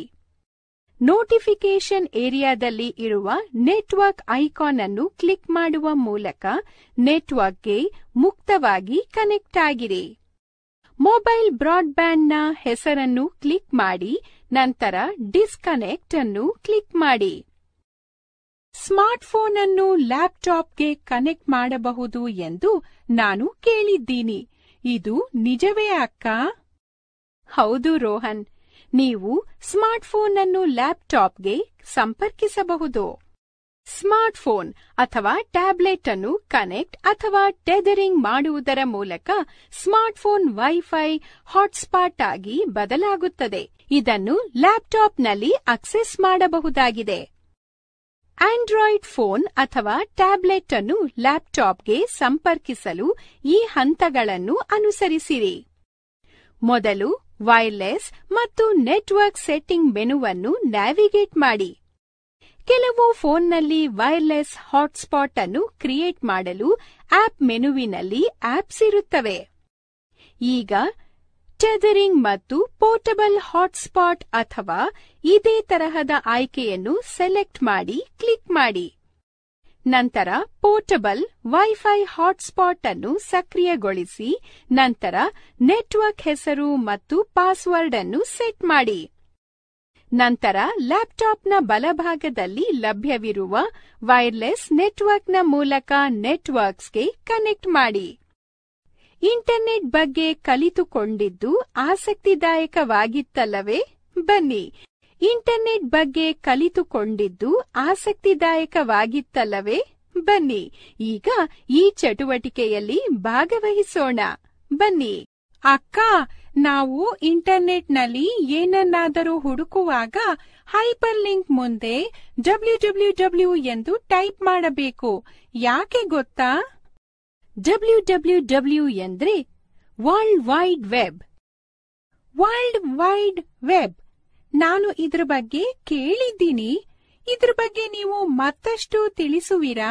ನೋಟಿಫಿಕೇಷನ್ ಏರಿಯಾದಲ್ಲಿ ಇರುವ ನೆಟ್ವರ್ಕ್ ಐಕಾನ್ ಅನ್ನು ಕ್ಲಿಕ್ ಮಾಡುವ ಮೂಲಕ ನೆಟ್ವರ್ಕ್ಗೆ ಮುಕ್ತವಾಗಿ ಕನೆಕ್ಟ್ ಆಗಿರಿ. ಮೊಬೈಲ್ ಬ್ರಾಡ್ಬ್ಯಾಂಡ್ನ ಹೆಸರನ್ನು ಕ್ಲಿಕ್ ಮಾಡಿ, ನಂತರ ಡಿಸ್ಕನೆಕ್ಟ್ ಅನ್ನು ಕ್ಲಿಕ್ ಮಾಡಿ. ಸ್ಮಾರ್ಟ್ಫೋನ್ ಅನ್ನು ಲ್ಯಾಪ್ಟಾಪ್ಗೆ ಕನೆಕ್ಟ್ ಮಾಡಬಹುದು ಎಂದು ನಾನು ಕೇಳಿದ್ದೀನಿ. ಇದು ನಿಜವೇ ಅಕ್ಕ? ಹೌದು ರೋಹನ್, ನೀವು ಸ್ಮಾರ್ಟ್ಫೋನ್ ಅನ್ನು ಲ್ಯಾಪ್ಟಾಪ್ಗೆ ಸಂಪರ್ಕಿಸಬಹುದು. ಸ್ಮಾರ್ಟ್ಫೋನ್ ಅಥವಾ ಟ್ಯಾಬ್ಲೆಟ್ ಅನ್ನು ಕನೆಕ್ಟ್ ಅಥವಾ ಟೆದರಿಂಗ್ ಮಾಡುವುದರ ಮೂಲಕ ಸ್ಮಾರ್ಟ್ಫೋನ್ ವೈಫೈ ಹಾಟ್ಸ್ಪಾಟ್ ಆಗಿ ಬದಲಾಗುತ್ತದೆ. ಇದನ್ನು ಲ್ಯಾಪ್ಟಾಪ್ನಲ್ಲಿ ಆಕ್ಸೆಸ್ ಮಾಡಬಹುದಾಗಿದೆ. ಆಂಡ್ರಾಯ್ಡ್ ಫೋನ್ ಅಥವಾ ಟ್ಯಾಬ್ಲೆಟ್ ಅನ್ನು ಲ್ಯಾಪ್ಟಾಪ್ಗೆ ಸಂಪರ್ಕಿಸಲು ಈ ಹಂತಗಳನ್ನು ಅನುಸರಿಸಿರಿ. ಮೊದಲು ವೈರ್ಲೆಸ್ ಮತ್ತು ನೆಟ್ವರ್ಕ್ ಸೆಟ್ಟಿಂಗ್ ಮೆನುವನ್ನು ನ್ಯಾವಿಗೇಟ್ ಮಾಡಿ. ಕೆಲವು ಫೋನ್ನಲ್ಲಿ ವೈರ್ಲೆಸ್ ಹಾಟ್ಸ್ಪಾಟ್ ಅನ್ನು ಕ್ರಿಯೇಟ್ ಮಾಡಲು ಆಪ್ ಮೆನುವಿನಲ್ಲಿ ಆಪ್ಸ್ ಇರುತ್ತವೆ. ಈಗ ಟೆದರಿಂಗ್ ಮತ್ತು ಪೋರ್ಟಬಲ್ ಹಾಟ್ಸ್ಪಾಟ್ ಅಥವಾ ಇದೇ ತರಹದ ಆಯ್ಕೆಯನ್ನು ಸೆಲೆಕ್ಟ್ ಮಾಡಿ ಕ್ಲಿಕ್ ಮಾಡಿ. ನಂತರ ಪೋರ್ಟಬಲ್ ವೈಫೈ ಹಾಟ್ಸ್ಪಾಟ್ ಅನ್ನು ಸಕ್ರಿಯಗೊಳಿಸಿ, ನಂತರ ನೆಟ್ವರ್ಕ್ ಹೆಸರು ಮತ್ತು ಪಾಸ್ವರ್ಡ್ ಅನ್ನು ಸೆಟ್ ಮಾಡಿ. ನಂತರ ಲ್ಯಾಪ್ಟಾಪ್ನ ಬಲಭಾಗದಲ್ಲಿ ಲಭ್ಯವಿರುವ ವೈರ್ಲೆಸ್ ನೆಟ್ವರ್ಕ್ನ ಮೂಲಕ ನೆಟ್ವರ್ಕ್ಸ್ಗೆ ಕನೆಕ್ಟ್ ಮಾಡಿ. ಇಂಟರ್ನೆಟ್ ಬಗ್ಗೆ ಕಲಿತುಕೊಂಡಿದ್ದು ಆಸಕ್ತಿದಾಯಕವಾಗಿತ್ತಲ್ಲವೇ? ಬನ್ನಿ, ಇಂಟರ್ನೆಟ್ ಬಗ್ಗೆ ಕಲಿತುಕೊಂಡಿದ್ದು ಆಸಕ್ತಿದಾಯಕವಾಗಿತ್ತಲ್ಲವೇ? ಬನ್ನಿ, ಈಗ ಈ ಚಟುವಟಿಕೆಯಲ್ಲಿ ಭಾಗವಹಿಸೋಣ. ಬನ್ನಿ. ಅಕ್ಕ, ನಾವು ಇಂಟರ್ನೆಟ್ನಲ್ಲಿ ಏನನ್ನಾದರೂ ಹುಡುಕುವಾಗ ಹೈಪರ್ ಲಿಂಕ್ ಮುಂದೆ ಡಬ್ಲ್ಯೂ ಡಬ್ಲ್ಯೂ ಡಬ್ಲ್ಯೂ ಎಂದು ಟೈಪ್ ಮಾಡಬೇಕು. ಯಾಕೆ ಗೊತ್ತಾ? ಡಬ್ಲ್ಯೂ ಡಬ್ಲ್ಯೂ ಡಬ್ಲ್ಯೂ ಎಂದ್ರೆ world wide web. World wide web, ನಾನು ಇದ್ರ ಬಗ್ಗೆ ಕೇಳಿದ್ದೀನಿ. ಇದ್ರ ಬಗ್ಗೆ ನೀವು ಮತ್ತಷ್ಟು ತಿಳಿಸುವಿರಾ?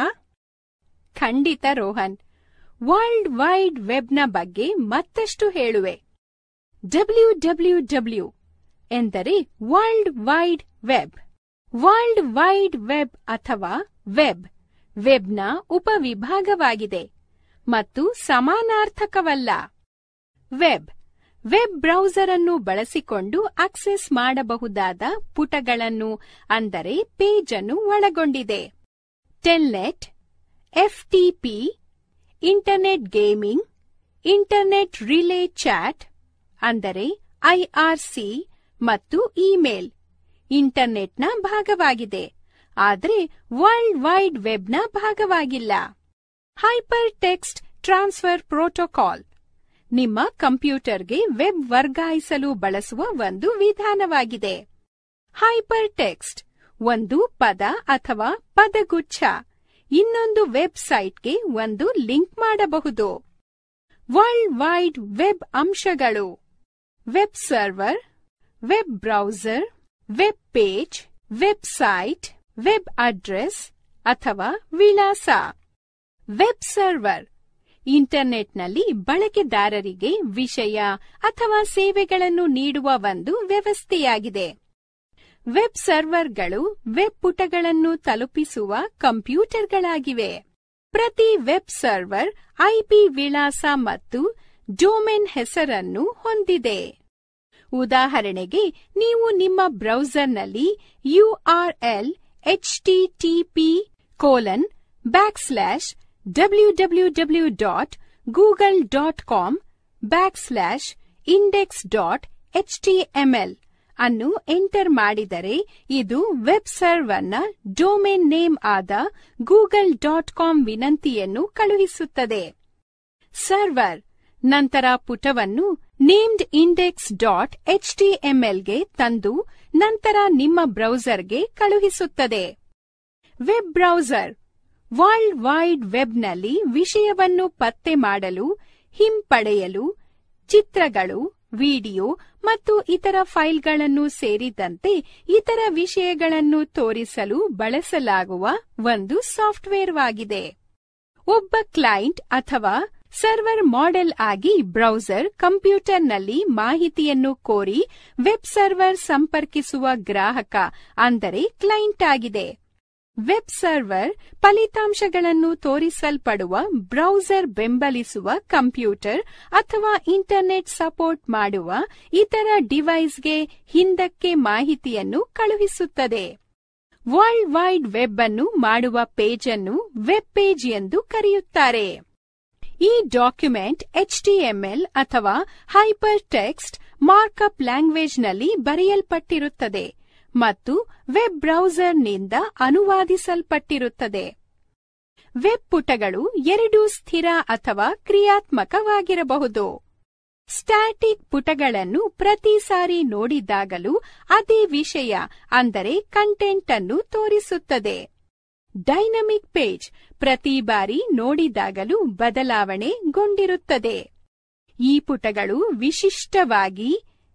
ಖಂಡಿತ ರೋಹನ್, ವರ್ಲ್ಡ್ ವೈಡ್ ವೆಬ್ನ ಬಗ್ಗೆ ಮತ್ತಷ್ಟು ಹೇಳುವೆ. ಡಬ್ಲ್ಯೂ ಡಬ್ಲ್ಯೂ ಡಬ್ಲ್ಯೂ ಎಂದರೆ world wide web. World wide web ಅಥವಾ ವೆಬ್ ವೆಬ್ನ ಉಪವಿಭಾಗವಾಗಿದೆ ಮತ್ತು ಸಮಾನಾರ್ಥಕವಲ್ಲ. ವೆಬ್ ವೆಬ್ ಬ್ರೌಸರ್ ಅನ್ನು ಬಳಸಿಕೊಂಡು ಆಕ್ಸೆಸ್ ಮಾಡಬಹುದಾದ ಪುಟಗಳನ್ನು, ಅಂದರೆ ಪೇಜ್ ಅನ್ನು ಒಳಗೊಂಡಿದೆ. Telnet, FTP, internet gaming, internet relay chat ಅಂದರೆ ಐಆರ್ಸಿ ಮತ್ತು ಇಮೇಲ್ ಇಂಟರ್ನೆಟ್ನ ಭಾಗವಾಗಿದೆ, ಆದರೆ ವರ್ಲ್ಡ್ ವೈಡ್ ವೆಬ್ನ ಭಾಗವಾಗಿಲ್ಲ. ಹೈಪರ್ ಟೆಕ್ಸ್ಟ್ ಟ್ರಾನ್ಸ್ಫರ್ ಪ್ರೋಟೋಕಾಲ್ ನಿಮ್ಮ ಕಂಪ್ಯೂಟರ್ಗೆ ವೆಬ್ ವರ್ಗಾಯಿಸಲು ಬಳಸುವ ಒಂದು ವಿಧಾನವಾಗಿದೆ. ಹೈಪರ್ ಟೆಕ್ಸ್ಟ್ ಒಂದು ಪದ ಅಥವಾ ಪದಗುಚ್ಛ ಇನ್ನೊಂದು ವೆಬ್ಸೈಟ್ಗೆ ಒಂದು ಲಿಂಕ್ ಮಾಡಬಹುದು. ವರ್ಲ್ಡ್ ವೈಡ್ ವೆಬ್ ಅಂಶಗಳು: web server, web browser, web page, website, web address ಅಥವಾ ವಿಳಾಸ. ವೆಬ್ ಸರ್ವರ್ ಇಂಟರ್ನೆಟ್ನಲ್ಲಿ ಬಳಕೆದಾರರಿಗೆ ವಿಷಯ ಅಥವಾ ಸೇವೆಗಳನ್ನು ನೀಡುವ ಒಂದು ವ್ಯವಸ್ಥೆಯಾಗಿದೆ. ವೆಬ್ ಸರ್ವರ್ಗಳು ವೆಬ್ ಪುಟಗಳನ್ನು ತಲುಪಿಸುವ ಕಂಪ್ಯೂಟರ್ಗಳಾಗಿವೆ. ಪ್ರತಿ ವೆಬ್ ಸರ್ವರ್ ಐಪಿ ವಿಳಾಸ ಮತ್ತು ಡೊಮೇನ್ ಹೆಸರನ್ನು ಹೊಂದಿದೆ. ಉದಾಹರಣೆಗೆ, ನೀವು ನಿಮ್ಮ ಬ್ರೌಸರ್ನಲ್ಲಿ URL HTTP colon back slash W W W dot Google dot com back slash index dot HTML ಅನ್ನು ಎಂಟರ್ ಮಾಡಿದರೆ ಇದು ವೆಬ್ ಸರ್ವರ್ನ ಡೊಮೇನ್ ನೇಮ್ ಆದ ಗೂಗಲ್ ಡಾಟ್ ಕಾಮ್ ವಿನಂತಿಯನ್ನು ಕಳುಹಿಸುತ್ತದೆ. ಸರ್ವರ್ ನಂತರ ಪುಟವನ್ನು ನೇಮ್ಡ್ ಇಂಡೆಕ್ಸ್ ಡಾಟ್ ಎಚ್ಟಿಎಂಎಲ್ಗೆ ತಂದು ನಂತರ ನಿಮ್ಮ ಬ್ರೌಸರ್ಗೆ ಕಳುಹಿಸುತ್ತದೆ. ವೆಬ್ ಬ್ರೌಸರ್ ವರ್ಲ್ಡ್ ವೈಡ್ ವೆಬ್ನಲ್ಲಿ ವಿಷಯವನ್ನು ಪತ್ತೆ ಮಾಡಲು, ಹಿಂಪಡೆಯಲು, ಚಿತ್ರಗಳು, ವಿಡಿಯೋ ಮತ್ತು ಇತರ ಫೈಲ್ಗಳನ್ನು ಸೇರಿದಂತೆ ಇತರ ವಿಷಯಗಳನ್ನು ತೋರಿಸಲು ಬಳಸಲಾಗುವ ಒಂದು ಸಾಫ್ಟ್ವೇರ್ವಾಗಿದೆ. ಒಬ್ಬ ಕ್ಲೈಂಟ್ ಅಥವಾ ಸರ್ವರ್ ಮಾಡೆಲ್ ಆಗಿ ಬ್ರೌಸರ್ ಕಂಪ್ಯೂಟರ್ನಲ್ಲಿ ಮಾಹಿತಿಯನ್ನು ಕೋರಿ ವೆಬ್ ಸರ್ವರ್ ಸಂಪರ್ಕಿಸುವ ಗ್ರಾಹಕ ಅಂದರೆ ಕ್ಲೈಂಟ್ ಆಗಿದೆ. ವೆಬ್ ಸರ್ವರ್ ಫಲಿತಾಂಶಗಳನ್ನು ತೋರಿಸಲ್ಪಡುವ ಬ್ರೌಸರ್ ಬೆಂಬಲಿಸುವ ಕಂಪ್ಯೂಟರ್ ಅಥವಾ ಇಂಟರ್ನೆಟ್ ಸಪೋರ್ಟ್ ಮಾಡುವ ಇತರ ಡಿವೈಸ್ಗೆ ಹಿಂದಕ್ಕೆ ಮಾಹಿತಿಯನ್ನು ಕಳುಹಿಸುತ್ತದೆ. ವರ್ಲ್ಡ್ ವೈಡ್ ವೆಬ್ ಅನ್ನು ಮಾಡುವ ಪೇಜ್ ಅನ್ನು ವೆಬ್ ಪೇಜ್ ಎಂದು ಕರೆಯುತ್ತಾರೆ. ಈ ಡಾಕ್ಯುಮೆಂಟ್ ಎಚ್ಟಿಎಂಎಲ್ ಅಥವಾ ಹೈಪರ್ ಟೆಕ್ಸ್ಟ್ ಮಾರ್ಕಪ್ ಲ್ಯಾಂಗ್ವೇಜ್ನಲ್ಲಿ ಬರೆಯಲ್ಪಟ್ಟಿರುತ್ತದೆ ಮತ್ತು ವೆಬ್ ಬ್ರೌಸರ್ನಿಂದ ಅನುವಾದಿಸಲ್ಪಟ್ಟಿರುತ್ತದೆ. ವೆಬ್ ಪುಟಗಳು ಎರಡೂ ಸ್ಥಿರ ಅಥವಾ ಕ್ರಿಯಾತ್ಮಕವಾಗಿರಬಹುದು. ಸ್ಟ್ಯಾಟಿಕ್ ಪುಟಗಳನ್ನು ಪ್ರತಿ ಸಾರಿ ನೋಡಿದಾಗಲೂ ಅದೇ ವಿಷಯ ಅಂದರೆ ಕಂಟೆಂಟ್ ಅನ್ನು ತೋರಿಸುತ್ತದೆ. ಡೈನಮಿಕ್ ಪೇಜ್ ಪ್ರತಿ ಬಾರಿ ನೋಡಿದಾಗಲೂ ಬದಲಾವಣೆಗೊಂಡಿರುತ್ತದೆ. ಈ ಪುಟಗಳು ವಿಶಿಷ್ಟವಾಗಿ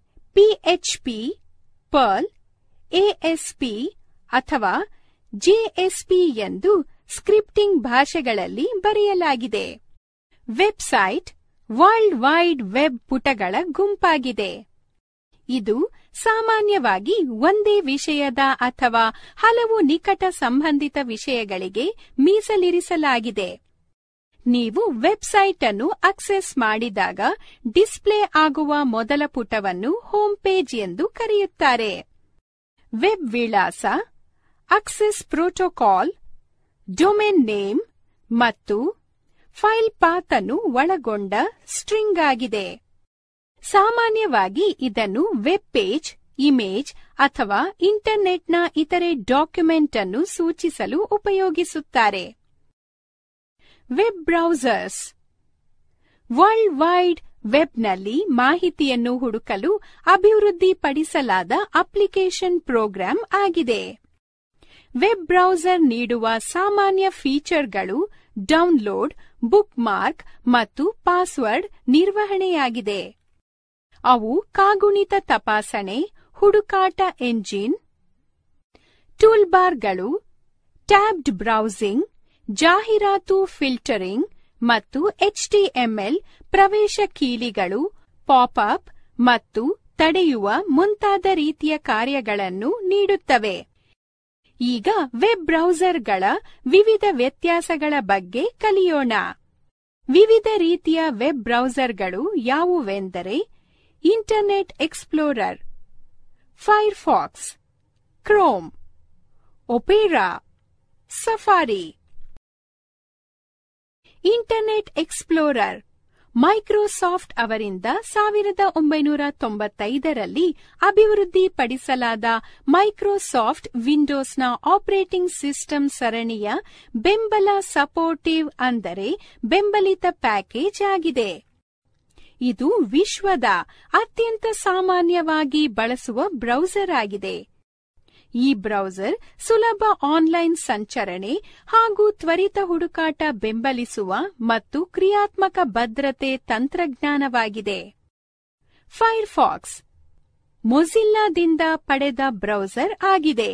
ಪಿಎಚ್ಪಿ, ಪರ್ಲ್, ಎಎಸ್ಪಿ ಅಥವಾ ಜೆಎಸ್ಪಿ ಎಂದು ಸ್ಕ್ರಿಪ್ಟಿಂಗ್ ಭಾಷೆಗಳಲ್ಲಿ ಬರೆಯಲಾಗಿದೆ. ವೆಬ್ಸೈಟ್ ವರ್ಲ್ಡ್ ವೈಡ್ ವೆಬ್ ಪುಟಗಳ ಗುಂಪಾಗಿದೆ. ಇದು ಸಾಮಾನ್ಯವಾಗಿ ಒಂದೇ ವಿಷಯದ ಅಥವಾ ಹಲವು ನಿಕಟ ಸಂಬಂಧಿತ ವಿಷಯಗಳಿಗೆ ಮೀಸಲಿರಿಸಲಾಗಿದೆ. ನೀವು ವೆಬ್ಸೈಟ್ ಅನ್ನು ಆಕ್ಸೆಸ್ ಮಾಡಿದಾಗ ಡಿಸ್ಪ್ಲೇ ಆಗುವ ಮೊದಲ ಪುಟವನ್ನು ಹೋಮ್ ಪೇಜ್ ಎಂದು ಕರೆಯುತ್ತಾರೆ. ವೆಬ್ ವಿಳಾಸ, ಆಕ್ಸೆಸ್ ಪ್ರೋಟೋಕಾಲ್, ಡೊಮೇನ್ ನೇಮ್ ಮತ್ತು ಫೈಲ್ ಪಾತ್ ಅನ್ನು ಒಳಗೊಂಡ ಸ್ಟ್ರಿಂಗ್ ಆಗಿದೆ. ಸಾಮಾನ್ಯವಾಗಿ ಇದನ್ನು ವೆಬ್ ಪೇಜ್, ಇಮೇಜ್ ಅಥವಾ ಇಂಟರ್ನೆಟ್ನ ಇತರೆ ಡಾಕ್ಯುಮೆಂಟ್ ಅನ್ನು ಸೂಚಿಸಲು ಉಪಯೋಗಿಸುತ್ತಾರೆ. ವೆಬ್ ಬ್ರೌಸರ್ಸ್ ವರ್ಲ್ಡ್ ವೈಡ್ ವೆಬ್ನಲ್ಲಿ ಮಾಹಿತಿಯನ್ನು ಹುಡುಕಲು ಅಭಿವೃದ್ಧಿಪಡಿಸಲಾದ ಅಪ್ಲಿಕೇಶನ್ ಪ್ರೋಗ್ರಾಂ ಆಗಿದೆ. ವೆಬ್ ಬ್ರೌಸರ್ ನೀಡುವ ಸಾಮಾನ್ಯ ಫೀಚರ್ಗಳು ಡೌನ್ಲೋಡ್, ಬುಕ್ ಮಾರ್ಕ್ ಮತ್ತು ಪಾಸ್ವರ್ಡ್ ನಿರ್ವಹಣೆಯಾಗಿದೆ. ಅವು ಕಾಗುಣಿತ ತಪಾಸಣೆ, ಹುಡುಕಾಟ ಎಂಜಿನ್, ಟೂಲ್ಬಾರ್ಗಳು, ಟ್ಯಾಬ್ಡ್ ಬ್ರೌಸಿಂಗ್, ಜಾಹೀರಾತು ಫಿಲ್ಟರಿಂಗ್ ಮತ್ತು ಎಚ್ಟಿಎಂಎಲ್ ಪ್ರವೇಶ ಕೀಲಿಗಳು, ಪಾಪ್ಅಪ್ ಮತ್ತು ತಡೆಯುವ ಮುಂತಾದ ರೀತಿಯ ಕಾರ್ಯಗಳನ್ನು ನೀಡುತ್ತವೆ. ಈಗ ವೆಬ್ ಬ್ರೌಸರ್ಗಳ ವಿವಿಧ ವ್ಯತ್ಯಾಸಗಳ ಬಗ್ಗೆ ಕಲಿಯೋಣ. ವಿವಿಧ ರೀತಿಯ ವೆಬ್ ಬ್ರೌಸರ್ಗಳು ಯಾವುವೆಂದರೆ Internet Explorer, Firefox, Chrome, Opera, Safari. Internet Explorer Microsoft ಅವರಿಂದ ಸಾವಿರದ ಒಂಬೈನೂರ ತೊಂಬತ್ತೈದರಲ್ಲಿ ಅಭಿವೃದ್ಧಿಪಡಿಸಲಾದ ಮೈಕ್ರೋಸಾಫ್ಟ್ ವಿಂಡೋಸ್ನ ಆಪರೇಟಿಂಗ್ ಸಿಸ್ಟಮ್ ಸರಣಿಯ ಬೆಂಬಲ ಸಪೋರ್ಟಿವ್ ಅಂದರೆ ಬೆಂಬಲಿತ ಪ್ಯಾಕೇಜ್ ಆಗಿದೆ. ಇದು ವಿಶ್ವದ ಅತ್ಯಂತ ಸಾಮಾನ್ಯವಾಗಿ ಬಳಸುವ ಬ್ರೌಸರ್ ಆಗಿದೆ. ಈ ಬ್ರೌಸರ್ ಸುಲಭ ಆನ್ಲೈನ್ ಸಂಚರಣೆ ಹಾಗೂ ತ್ವರಿತ ಹುಡುಕಾಟ ಬೆಂಬಲಿಸುವ ಮತ್ತು ಕ್ರಿಯಾತ್ಮಕ ಭದ್ರತೆ ತಂತ್ರಜ್ಞಾನವಾಗಿದೆ. ಫೈರ್ಫಾಕ್ಸ್ ಮೊಜಿಲ್ಲಾದಿಂದ ಪಡೆದ ಬ್ರೌಸರ್ ಆಗಿದೆ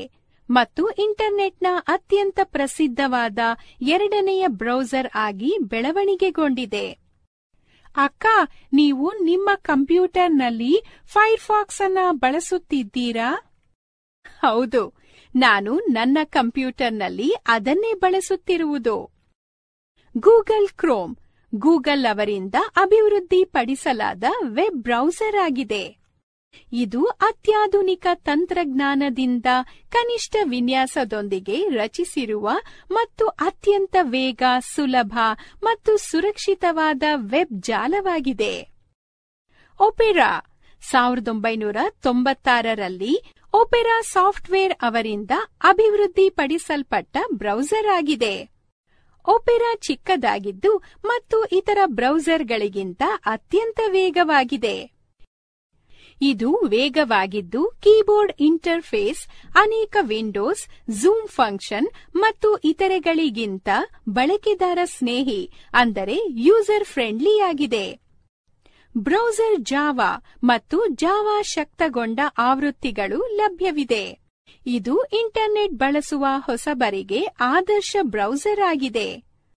ಮತ್ತು ಇಂಟರ್ನೆಟ್ನ ಅತ್ಯಂತ ಪ್ರಸಿದ್ಧವಾದ ಎರಡನೆಯ ಬ್ರೌಸರ್ ಆಗಿ ಬೆಳವಣಿಗೆಗೊಂಡಿದೆ. ಅಕ್ಕ, ನೀವು ನಿಮ್ಮ ಕಂಪ್ಯೂಟರ್ನಲ್ಲಿ ಫೈರ್ಫಾಕ್ಸ್ ಅನ್ನ ಬಳಸುತ್ತಿದ್ದೀರಾ? ಹೌದು, ನಾನು ನನ್ನ ಕಂಪ್ಯೂಟರ್ನಲ್ಲಿ ಅದನ್ನೇ ಬಳಸುತ್ತಿರುವುದು. ಗೂಗಲ್ ಕ್ರೋಮ್ ಗೂಗಲ್ ಅವರಿಂದ ಅಭಿವೃದ್ಧಿಪಡಿಸಲಾದ ವೆಬ್ ಬ್ರೌಸರ್ ಆಗಿದೆ. ಇದು ಅತ್ಯಾಧುನಿಕ ತಂತ್ರಜ್ಞಾನದಿಂದ ಕನಿಷ್ಠ ವಿನ್ಯಾಸದೊಂದಿಗೆ ರಚಿಸಿರುವ ಮತ್ತು ಅತ್ಯಂತ ವೇಗ, ಸುಲಭ ಮತ್ತು ಸುರಕ್ಷಿತವಾದ ವೆಬ್ ಜಾಲವಾಗಿದೆ. ಒಪೆರಾ ಸಾವಿರದ ಒಂಬೈನೂರ ತೊಂಬತ್ತಾರರಲ್ಲಿ ಒಪೆರಾ ಸಾಫ್ಟ್ವೇರ್ ಅವರಿಂದ ಅಭಿವೃದ್ಧಿಪಡಿಸಲ್ಪಟ್ಟ ಬ್ರೌಸರ್ ಆಗಿದೆ. ಒಪೆರಾ ಚಿಕ್ಕದಾಗಿದ್ದು ಮತ್ತು ಇತರ ಬ್ರೌಸರ್ಗಳಿಗಿಂತ ಅತ್ಯಂತ ವೇಗವಾಗಿದೆ. ಇದು ವೇಗವಾಗಿದ್ದು ಕೀಬೋರ್ಡ್ ಇಂಟರ್ಫೇಸ್ ಅನೇಕ ವಿಂಡೋಸ್, ಝೂಮ್ ಫಂಕ್ಷನ್ ಮತ್ತು ಇತರೆಗಳಿಗಿಂತ ಬಳಕೆದಾರ ಸ್ನೇಹಿ ಅಂದರೆ ಯೂಸರ್ ಫ್ರೆಂಡ್ಲಿಯಾಗಿದೆ. ಬ್ರೌಸರ್ ಜಾವಾ ಮತ್ತು ಜಾವಾ ಶಕ್ತಗೊಂಡ ಆವೃತ್ತಿಗಳು ಲಭ್ಯವಿದೆ. ಇದು ಇಂಟರ್ನೆಟ್ ಬಳಸುವ ಹೊಸಬರಿಗೆ ಆದರ್ಶ ಬ್ರೌಸರ್ ಆಗಿದೆ.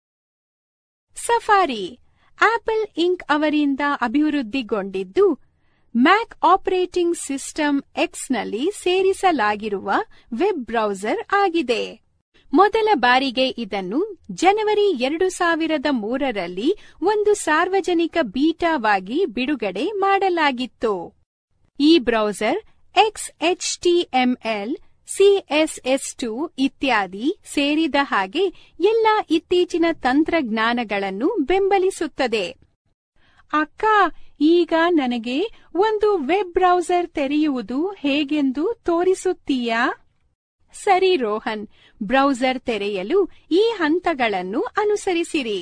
ಸಫಾರಿ ಆಪಲ್ ಇಂಕ್ ಅವರಿಂದ ಅಭಿವೃದ್ಧಿಗೊಂಡಿದ್ದು ಮ್ಯಾಕ್ ಆಪರೇಟಿಂಗ್ ಸಿಸ್ಟಮ್ ಎಕ್ಸ್ನಲ್ಲಿ ಸೇರಿಸಲಾಗಿರುವ ವೆಬ್ ಬ್ರೌಸರ್ ಆಗಿದೆ. ಮೊದಲ ಬಾರಿಗೆ ಇದನ್ನು ಜನವರಿ ಎರಡು ಸಾವಿರದ ಮೂರರಲ್ಲಿ ಒಂದು ಸಾರ್ವಜನಿಕ ಬೀಟಾವಾಗಿ ಬಿಡುಗಡೆ ಮಾಡಲಾಗಿತ್ತು. ಈ browser X H T M L, C S S two ಇತ್ಯಾದಿ ಸೇರಿದ ಹಾಗೆ ಎಲ್ಲ ಇತ್ತೀಚಿನ ತಂತ್ರಜ್ಞಾನಗಳನ್ನು ಬೆಂಬಲಿಸುತ್ತದೆ. ಅಕ್ಕ, ಈಗ ನನಗೆ ಒಂದು ವೆಬ್ ಬ್ರೌಸರ್ ತೆರೆಯುವುದು ಹೇಗೆಂದು ತೋರಿಸುತ್ತೀಯಾ? ಸರಿ ರೋಹನ್, ಬ್ರೌಸರ್ ತೆರೆಯಲು ಈ ಹಂತಗಳನ್ನು ಅನುಸರಿಸಿರಿ.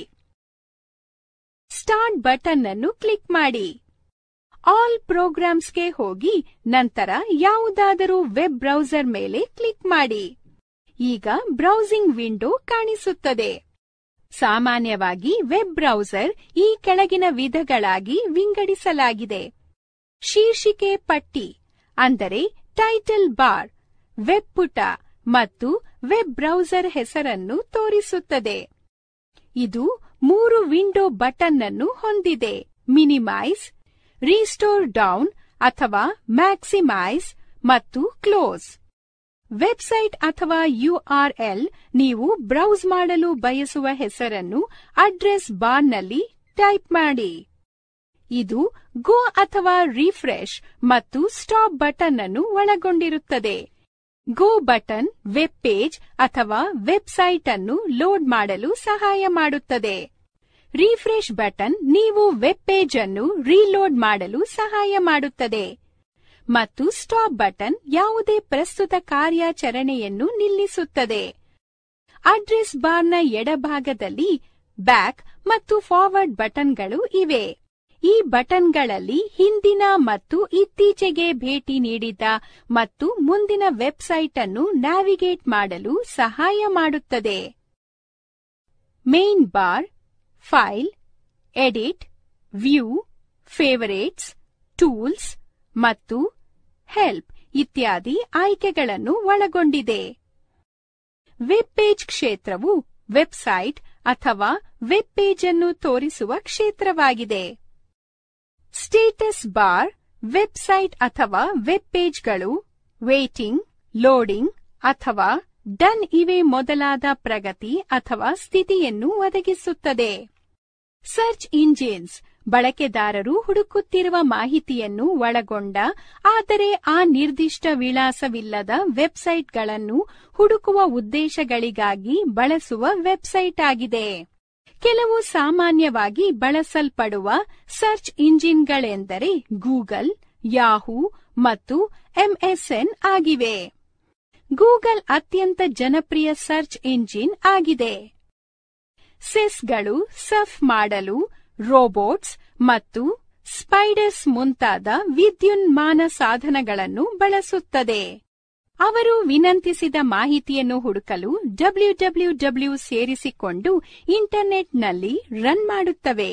ಸ್ಟಾರ್ಟ್ ಬಟನ್ ಅನ್ನು ಕ್ಲಿಕ್ ಮಾಡಿ. ಆಲ್ ಪ್ರೋಗ್ರಾಮ್ಸ್ಗೆ ಹೋಗಿ ನಂತರ ಯಾವುದಾದರೂ ವೆಬ್ ಬ್ರೌಸರ್ ಮೇಲೆ ಕ್ಲಿಕ್ ಮಾಡಿ. ಈಗ ಬ್ರೌಸಿಂಗ್ ವಿಂಡೋ ಕಾಣಿಸುತ್ತದೆ. ಸಾಮಾನ್ಯವಾಗಿ ವೆಬ್ ಬ್ರೌಸರ್ ಈ ಕೆಳಗಿನ ವಿಧಗಳಾಗಿ ವಿಂಗಡಿಸಲಾಗಿದೆ. ಶೀರ್ಷಿಕೆ ಪಟ್ಟಿ ಅಂದರೆ ಟೈಟಲ್ ಬಾರ್, ವೆಬ್ ಪುಟ ಮತ್ತು ವೆಬ್ ಬ್ರೌಸರ್ ಹೆಸರನ್ನು ತೋರಿಸುತ್ತದೆ. ಇದು ಮೂರು ವಿಂಡೋ ಬಟನ್ ಅನ್ನು ಹೊಂದಿದೆ: ಮಿನಿಮೈಸ್, ರೀಸ್ಟೋರ್ ಡೌನ್ ಅಥವಾ ಮ್ಯಾಕ್ಸಿಮೈಸ್ ಮತ್ತು ಕ್ಲೋಸ್. ವೆಬ್ಸೈಟ್ ಅಥವಾ ಯುಆರ್ಎಲ್ ನೀವು ಬ್ರೌಸ್ ಮಾಡಲು ಬಯಸುವ ಹೆಸರನ್ನು ಅಡ್ರೆಸ್ ಬಾರ್ನಲ್ಲಿ ಟೈಪ್ ಮಾಡಿ. ಇದು ಗೋ ಅಥವಾ ರಿಫ್ರೆಶ್ ಮತ್ತು ಸ್ಟಾಪ್ ಬಟನ್ ಅನ್ನು ಒಳಗೊಂಡಿರುತ್ತದೆ. ಗೋ ಬಟನ್ ವೆಬ್ ಪೇಜ್ ಅಥವಾ ವೆಬ್ಸೈಟ್ ಅನ್ನು ಲೋಡ್ ಮಾಡಲು ಸಹಾಯ ಮಾಡುತ್ತದೆ. ರಿಫ್ರೆಶ್ ಬಟನ್ ನೀವು ವೆಬ್ ಪೇಜ್ ಅನ್ನು ರೀಲೋಡ್ ಮಾಡಲು ಸಹಾಯ ಮಾಡುತ್ತದೆ ಮತ್ತು ಸ್ಟಾಪ್ ಬಟನ್ ಯಾವುದೇ ಪ್ರಸ್ತುತ ಕಾರ್ಯಾಚರಣೆಯನ್ನು ನಿಲ್ಲಿಸುತ್ತದೆ. ಅಡ್ರೆಸ್ ಬಾರ್ನ ಎಡಭಾಗದಲ್ಲಿ ಬ್ಯಾಕ್ ಮತ್ತು ಫಾರ್ವರ್ಡ್ ಬಟನ್ಗಳು ಇವೆ. ಈ ಬಟನ್ಗಳಲ್ಲಿ ಹಿಂದಿನ ಮತ್ತು ಇತ್ತೀಚೆಗೆ ಭೇಟಿ ನೀಡಿದ ಮತ್ತು ಮುಂದಿನ ವೆಬ್ಸೈಟ್ ಅನ್ನು ನ್ಯಾವಿಗೇಟ್ ಮಾಡಲು ಸಹಾಯ ಮಾಡುತ್ತದೆ. Main bar file, edit, view, favourites, tools ಮತ್ತು ಹೆಲ್ಪ್ ಇತ್ಯಾದಿ ಆಯ್ಕೆಗಳನ್ನು ಒಳಗೊಂಡಿದೆ. ವೆಬ್ ಪೇಜ್ ಕ್ಷೇತ್ರವು ವೆಬ್ಸೈಟ್ ಅಥವಾ ವೆಬ್ ಪೇಜ್ ಅನ್ನು ತೋರಿಸುವ ಕ್ಷೇತ್ರವಾಗಿದೆ. ಸ್ಟೇಟಸ್ ಬಾರ್ ವೆಬ್ಸೈಟ್ ಅಥವಾ ವೆಬ್ ಪೇಜ್ಗಳು ವೇಟಿಂಗ್, ಲೋಡಿಂಗ್ ಅಥವಾ ಡನ್ ಇವೆ ಮೊದಲಾದ ಪ್ರಗತಿ ಅಥವಾ ಸ್ಥಿತಿಯನ್ನು ಒದಗಿಸುತ್ತದೆ. ಸರ್ಚ್ ಇಂಜಿನ್ಸ್ ಬಳಕೆದಾರರು ಹುಡುಕುತ್ತಿರುವ ಮಾಹಿತಿಯನ್ನು ಒಳಗೊಂಡ ಆದರೆ ಆ ನಿರ್ದಿಷ್ಟ ವಿಳಾಸವಿಲ್ಲದ ವೆಬ್ಸೈಟ್ಗಳನ್ನು ಹುಡುಕುವ ಉದ್ದೇಶಗಳಿಗಾಗಿ ಬಳಸುವ ವೆಬ್ಸೈಟ್ ಆಗಿದೆ. ಕೆಲವು ಸಾಮಾನ್ಯವಾಗಿ ಬಳಸಲ್ಪಡುವ ಸರ್ಚ್ ಇಂಜಿನ್ಗಳೆಂದರೆ ಗೂಗಲ್, ಯಾಹೂ ಮತ್ತು ಎಂಎಸ್ಎನ್ ಆಗಿವೆ. ಗೂಗಲ್ ಅತ್ಯಂತ ಜನಪ್ರಿಯ ಸರ್ಚ್ ಇಂಜಿನ್ ಆಗಿದೆ. ಸೆಸ್ಗಳು ಸರ್ಫ್ ಮಾಡಲು ರೋಬೋಟ್ಸ್ ಮತ್ತು ಸ್ಪೈಡರ್ಸ್ ಮುಂತಾದ ವಿದ್ಯುನ್ಮಾನ ಸಾಧನಗಳನ್ನು ಬಳಸುತ್ತದೆ. ಅವರು ವಿನಂತಿಸಿದ ಮಾಹಿತಿಯನ್ನು ಹುಡುಕಲು ಡಬ್ಲ್ಯೂ ಡಬ್ಲ್ಯೂ ಡಬ್ಲ್ಯೂ ಸೇರಿಸಿಕೊಂಡು ಇಂಟರ್ನೆಟ್ನಲ್ಲಿ ರನ್ ಮಾಡುತ್ತವೆ.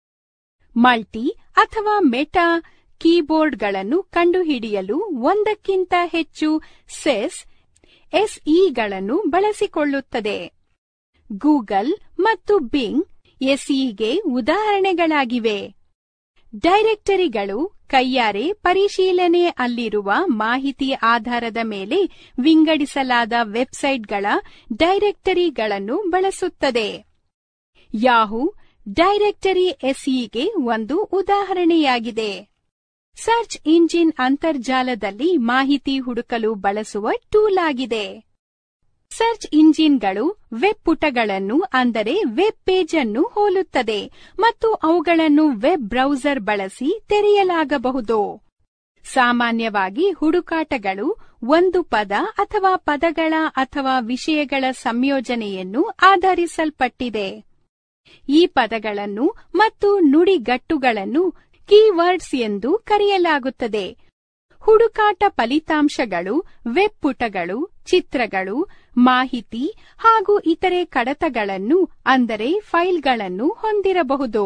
ಮಲ್ಟಿ ಅಥವಾ ಮೆಟಾ ಕೀಬೋರ್ಡ್ಗಳನ್ನು ಕಂಡುಹಿಡಿಯಲು ಒಂದಕ್ಕಿಂತ ಹೆಚ್ಚು ಸೆಸ್ ಎಸ್ಇಗಳನ್ನು ಬಳಸಿಕೊಳ್ಳುತ್ತದೆ. ಗೂಗಲ್ ಮತ್ತು ಬಿಂಗ್ ಎಸ್ಇಗೆ ಉದಾಹರಣೆಗಳಾಗಿವೆ. ಡೈರೆಕ್ಟರಿಗಳು ಕೈಯಾರೆ ಪರಿಶೀಲನೆ ಅಲ್ಲಿರುವ ಮಾಹಿತಿ ಆಧಾರದ ಮೇಲೆ ವಿಂಗಡಿಸಲಾದ ವೆಬ್ಸೈಟ್ಗಳ ಡೈರೆಕ್ಟರಿಗಳನ್ನು ಬಳಸುತ್ತದೆ. ಯಾಹೂ ಡೈರೆಕ್ಟರಿ ಎಸ್ಇಗೆ ಒಂದು ಉದಾಹರಣೆಯಾಗಿದೆ. ಸರ್ಚ್ ಇಂಜಿನ್ ಅಂತರ್ಜಾಲದಲ್ಲಿ ಮಾಹಿತಿ ಹುಡುಕಲು ಬಳಸುವ ಟೂಲ್ ಆಗಿದೆ. ಸರ್ಚ್ ಇಂಜಿನ್ಗಳು ವೆಬ್ ಪುಟಗಳನ್ನು ಅಂದರೆ ವೆಬ್ ಪೇಜ್ ಅನ್ನು ಹೋಲುತ್ತದೆ ಮತ್ತು ಅವುಗಳನ್ನು ವೆಬ್ ಬ್ರೌಸರ್ ಬಳಸಿ ತೆರೆಯಲಾಗಬಹುದು. ಸಾಮಾನ್ಯವಾಗಿ ಹುಡುಕಾಟಗಳು ಒಂದು ಪದ ಅಥವಾ ಪದಗಳ ಅಥವಾ ವಿಷಯಗಳ ಸಂಯೋಜನೆಯನ್ನು ಆಧರಿಸಲ್ಪಟ್ಟಿದೆ. ಈ ಪದಗಳನ್ನು ಮತ್ತು ನುಡಿಗಟ್ಟುಗಳನ್ನು ಕೀವರ್ಡ್ಸ್ ಎಂದು ಕರೆಯಲಾಗುತ್ತದೆ. ಹುಡುಕಾಟ ಫಲಿತಾಂಶಗಳು ವೆಬ್ ಪುಟಗಳು, ಚಿತ್ರಗಳು, ಮಾಹಿತಿ ಹಾಗೂ ಇತರೆ ಕಡತಗಳನ್ನು ಅಂದರೆ ಫೈಲ್ಗಳನ್ನು ಹೊಂದಿರಬಹುದು.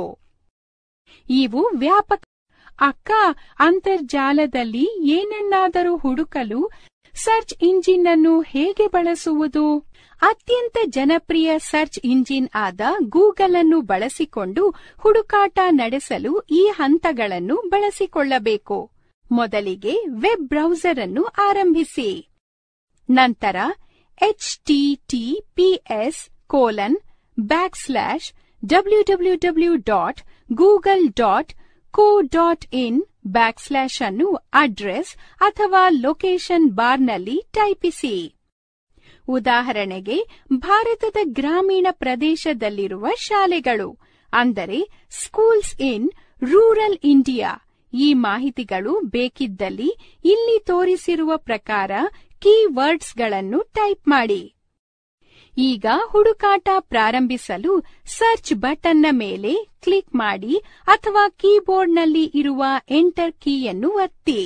ಇವು ವ್ಯಾಪಕ ಅಕ್ಕ ಅಂತರ್ಜಾಲದಲ್ಲಿ ಏನನ್ನಾದರೂ ಹುಡುಕಲು ಸರ್ಚ್ ಇಂಜಿನ್ ಅನ್ನು ಹೇಗೆ ಬಳಸುವುದು? ಅತ್ಯಂತ ಜನಪ್ರಿಯ ಸರ್ಚ್ ಇಂಜಿನ್ ಆದ ಗೂಗಲ್ ಅನ್ನು ಬಳಸಿಕೊಂಡು ಹುಡುಕಾಟ ನಡೆಸಲು ಈ ಹಂತಗಳನ್ನು ಬಳಸಿಕೊಳ್ಳಬೇಕು. ಮೊದಲಿಗೆ ವೆಬ್ ಬ್ರೌಸರ್ ಅನ್ನು ಆರಂಭಿಸಿ. ನಂತರ H T T P S colon back slash W W W dot Google dot co dot in back slash ಅನ್ನು ಅಡ್ರೆಸ್ ಅಥವಾ ಲೊಕೇಶನ್ ಬಾರ್ನಲ್ಲಿ ಟೈಪಿಸಿ. ಉದಾಹರಣೆಗೆ ಭಾರತದ ಗ್ರಾಮೀಣ ಪ್ರದೇಶದಲ್ಲಿರುವ ಶಾಲೆಗಳು ಅಂದರೆ ಸ್ಕೂಲ್ಸ್ ಇನ್ ರೂರಲ್ ಇಂಡಿಯಾ. ಈ ಮಾಹಿತಿಗಳು ಬೇಕಿದ್ದಲ್ಲಿ ಇಲ್ಲಿ ತೋರಿಸಿರುವ ಪ್ರಕಾರ ಕೀವರ್ಡ್ಸ್ಗಳನ್ನು ಟೈಪ್ ಮಾಡಿ. ಈಗ ಹುಡುಕಾಟ ಪ್ರಾರಂಭಿಸಲು ಸರ್ಚ್ ಬಟನ್ನ ಮೇಲೆ ಕ್ಲಿಕ್ ಮಾಡಿ ಅಥವಾ ಕೀಬೋರ್ಡ್ನಲ್ಲಿ ಇರುವ ಎಂಟರ್ ಕೀಯನ್ನು ಒತ್ತಿ.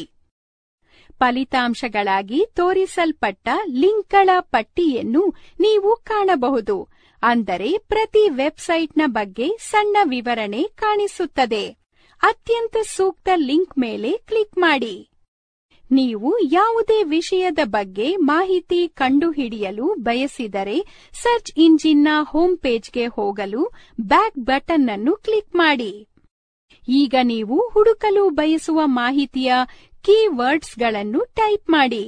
ಫಲಿತಾಂಶಗಳಾಗಿ ತೋರಿಸಲ್ಪಟ್ಟ ಲಿಂಕ್ಗಳ ಪಟ್ಟಿಯನ್ನು ನೀವು ಕಾಣಬಹುದು. ಅಂದರೆ ಪ್ರತಿ ವೆಬ್ಸೈಟ್ನ ಬಗ್ಗೆ ಸಣ್ಣ ವಿವರಣೆ ಕಾಣಿಸುತ್ತದೆ. ಅತ್ಯಂತ ಸೂಕ್ತ ಲಿಂಕ್ ಮೇಲೆ ಕ್ಲಿಕ್ ಮಾಡಿ. ನೀವು ಯಾವುದೇ ವಿಷಯದ ಬಗ್ಗೆ ಮಾಹಿತಿ ಕಂಡುಹಿಡಿಯಲು ಬಯಸಿದರೆ ಸರ್ಚ್ ಇಂಜಿನ್ನ ಹೋಮ್ ಪೇಜ್ಗೆ ಹೋಗಲು ಬ್ಯಾಕ್ ಬಟನ್ ಅನ್ನು ಕ್ಲಿಕ್ ಮಾಡಿ. ಈಗ ನೀವು ಹುಡುಕಲು ಬಯಸುವ ಮಾಹಿತಿಯ ಕೀವರ್ಡ್ಸ್ಗಳನ್ನು ಟೈಪ್ ಮಾಡಿ.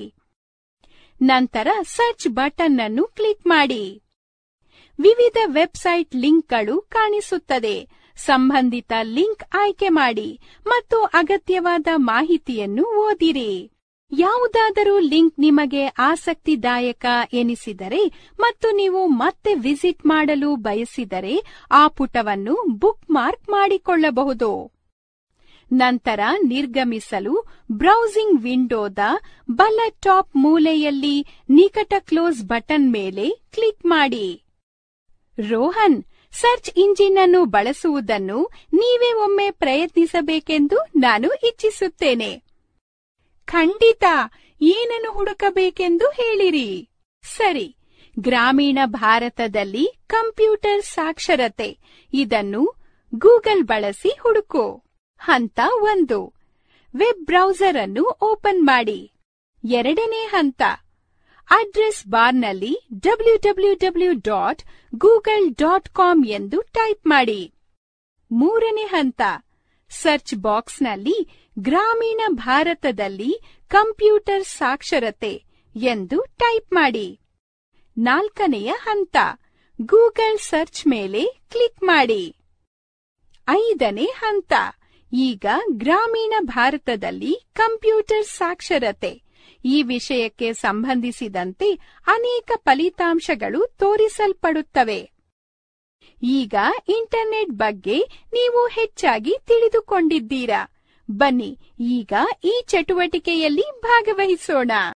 ನಂತರ ಸರ್ಚ್ ಬಟನ್ ಅನ್ನು ಕ್ಲಿಕ್ ಮಾಡಿ. ವಿವಿಧ ವೆಬ್ಸೈಟ್ ಲಿಂಕ್ಗಳು ಕಾಣಿಸುತ್ತದೆ. ಸಂಬಂಧಿತ ಲಿಂಕ್ ಆಯ್ಕೆ ಮಾಡಿ ಮತ್ತು ಅಗತ್ಯವಾದ ಮಾಹಿತಿಯನ್ನು ಓದಿರಿ. ಯಾವುದಾದರೂ ಲಿಂಕ್ ನಿಮಗೆ ಆಸಕ್ತಿದಾಯಕ ಎನಿಸಿದರೆ ಮತ್ತು ನೀವು ಮತ್ತೆ ವಿಸಿಟ್ ಮಾಡಲು ಬಯಸಿದರೆ ಆ ಪುಟವನ್ನು ಬುಕ್ ಮಾರ್ಕ್ ಮಾಡಿಕೊಳ್ಳಬಹುದು. ನಂತರ ನಿರ್ಗಮಿಸಲು ಬ್ರೌಸಿಂಗ್ ವಿಂಡೋದ ಬಲ ಟಾಪ್ ಮೂಲೆಯಲ್ಲಿ ನಿಕಟ ಕ್ಲೋಸ್ ಬಟನ್ ಮೇಲೆ ಕ್ಲಿಕ್ ಮಾಡಿ. ರೋಹನ್, ಸರ್ಚ್ ಇಂಜಿನ್ ಅನ್ನು ಬಳಸುವುದನ್ನು ನೀವೇ ಒಮ್ಮೆ ಪ್ರಯತ್ನಿಸಬೇಕೆಂದು ನಾನು ಇಚ್ಛಿಸುತ್ತೇನೆ. ಖಂಡಿತ. ಏನನ್ನು ಹುಡುಕಬೇಕೆಂದು ಹೇಳಿರಿ. ಸರಿ, ಗ್ರಾಮೀಣ ಭಾರತದಲ್ಲಿ ಕಂಪ್ಯೂಟರ್ ಸಾಕ್ಷರತೆ. ಇದನ್ನು ಗೂಗಲ್ ಬಳಸಿ ಹುಡುಕು. ಹಂತ ಒಂದು, ವೆಬ್ ಬ್ರೌಸರ್ ಅನ್ನು ಓಪನ್ ಮಾಡಿ. ಎರಡನೇ ಹಂತ, ಅಡ್ರೆಸ್ ಬಾರ್ನಲ್ಲಿ W W W dot Google dot com ಎಂದು ಟೈಪ್ ಮಾಡಿ. ಮೂರನೇ ಹಂತ, ಸರ್ಚ್ ಬಾಕ್ಸ್ನಲ್ಲಿ ಗ್ರಾಮೀಣ ಭಾರತದಲ್ಲಿ ಕಂಪ್ಯೂಟರ್ ಸಾಕ್ಷರತೆ ಎಂದು ಟೈಪ್ ಮಾಡಿ. ನಾಲ್ಕನೆಯ ಹಂತ, ಗೂಗಲ್ ಸರ್ಚ್ ಮೇಲೆ ಕ್ಲಿಕ್ ಮಾಡಿ. ಐದನೇ ಹಂತ, ಈಗ ಗ್ರಾಮೀಣ ಭಾರತದಲ್ಲಿ ಕಂಪ್ಯೂಟರ್ ಸಾಕ್ಷರತೆ ಈ ವಿಷಯಕ್ಕೆ ಸಂಬಂಧಿಸಿದಂತೆ ಅನೇಕ ಫಲಿತಾಂಶಗಳು ತೋರಿಸಲ್ಪಡುತ್ತವೆ. ಈಗ ಇಂಟರ್ನೆಟ್ ಬಗ್ಗೆ ನೀವು ಹೆಚ್ಚಾಗಿ ತಿಳಿದುಕೊಂಡಿದ್ದೀರಾ. ಬನ್ನಿ ಈಗ ಈ ಚಟುವಟಿಕೆಯಲ್ಲಿ ಭಾಗವಹಿಸೋಣ.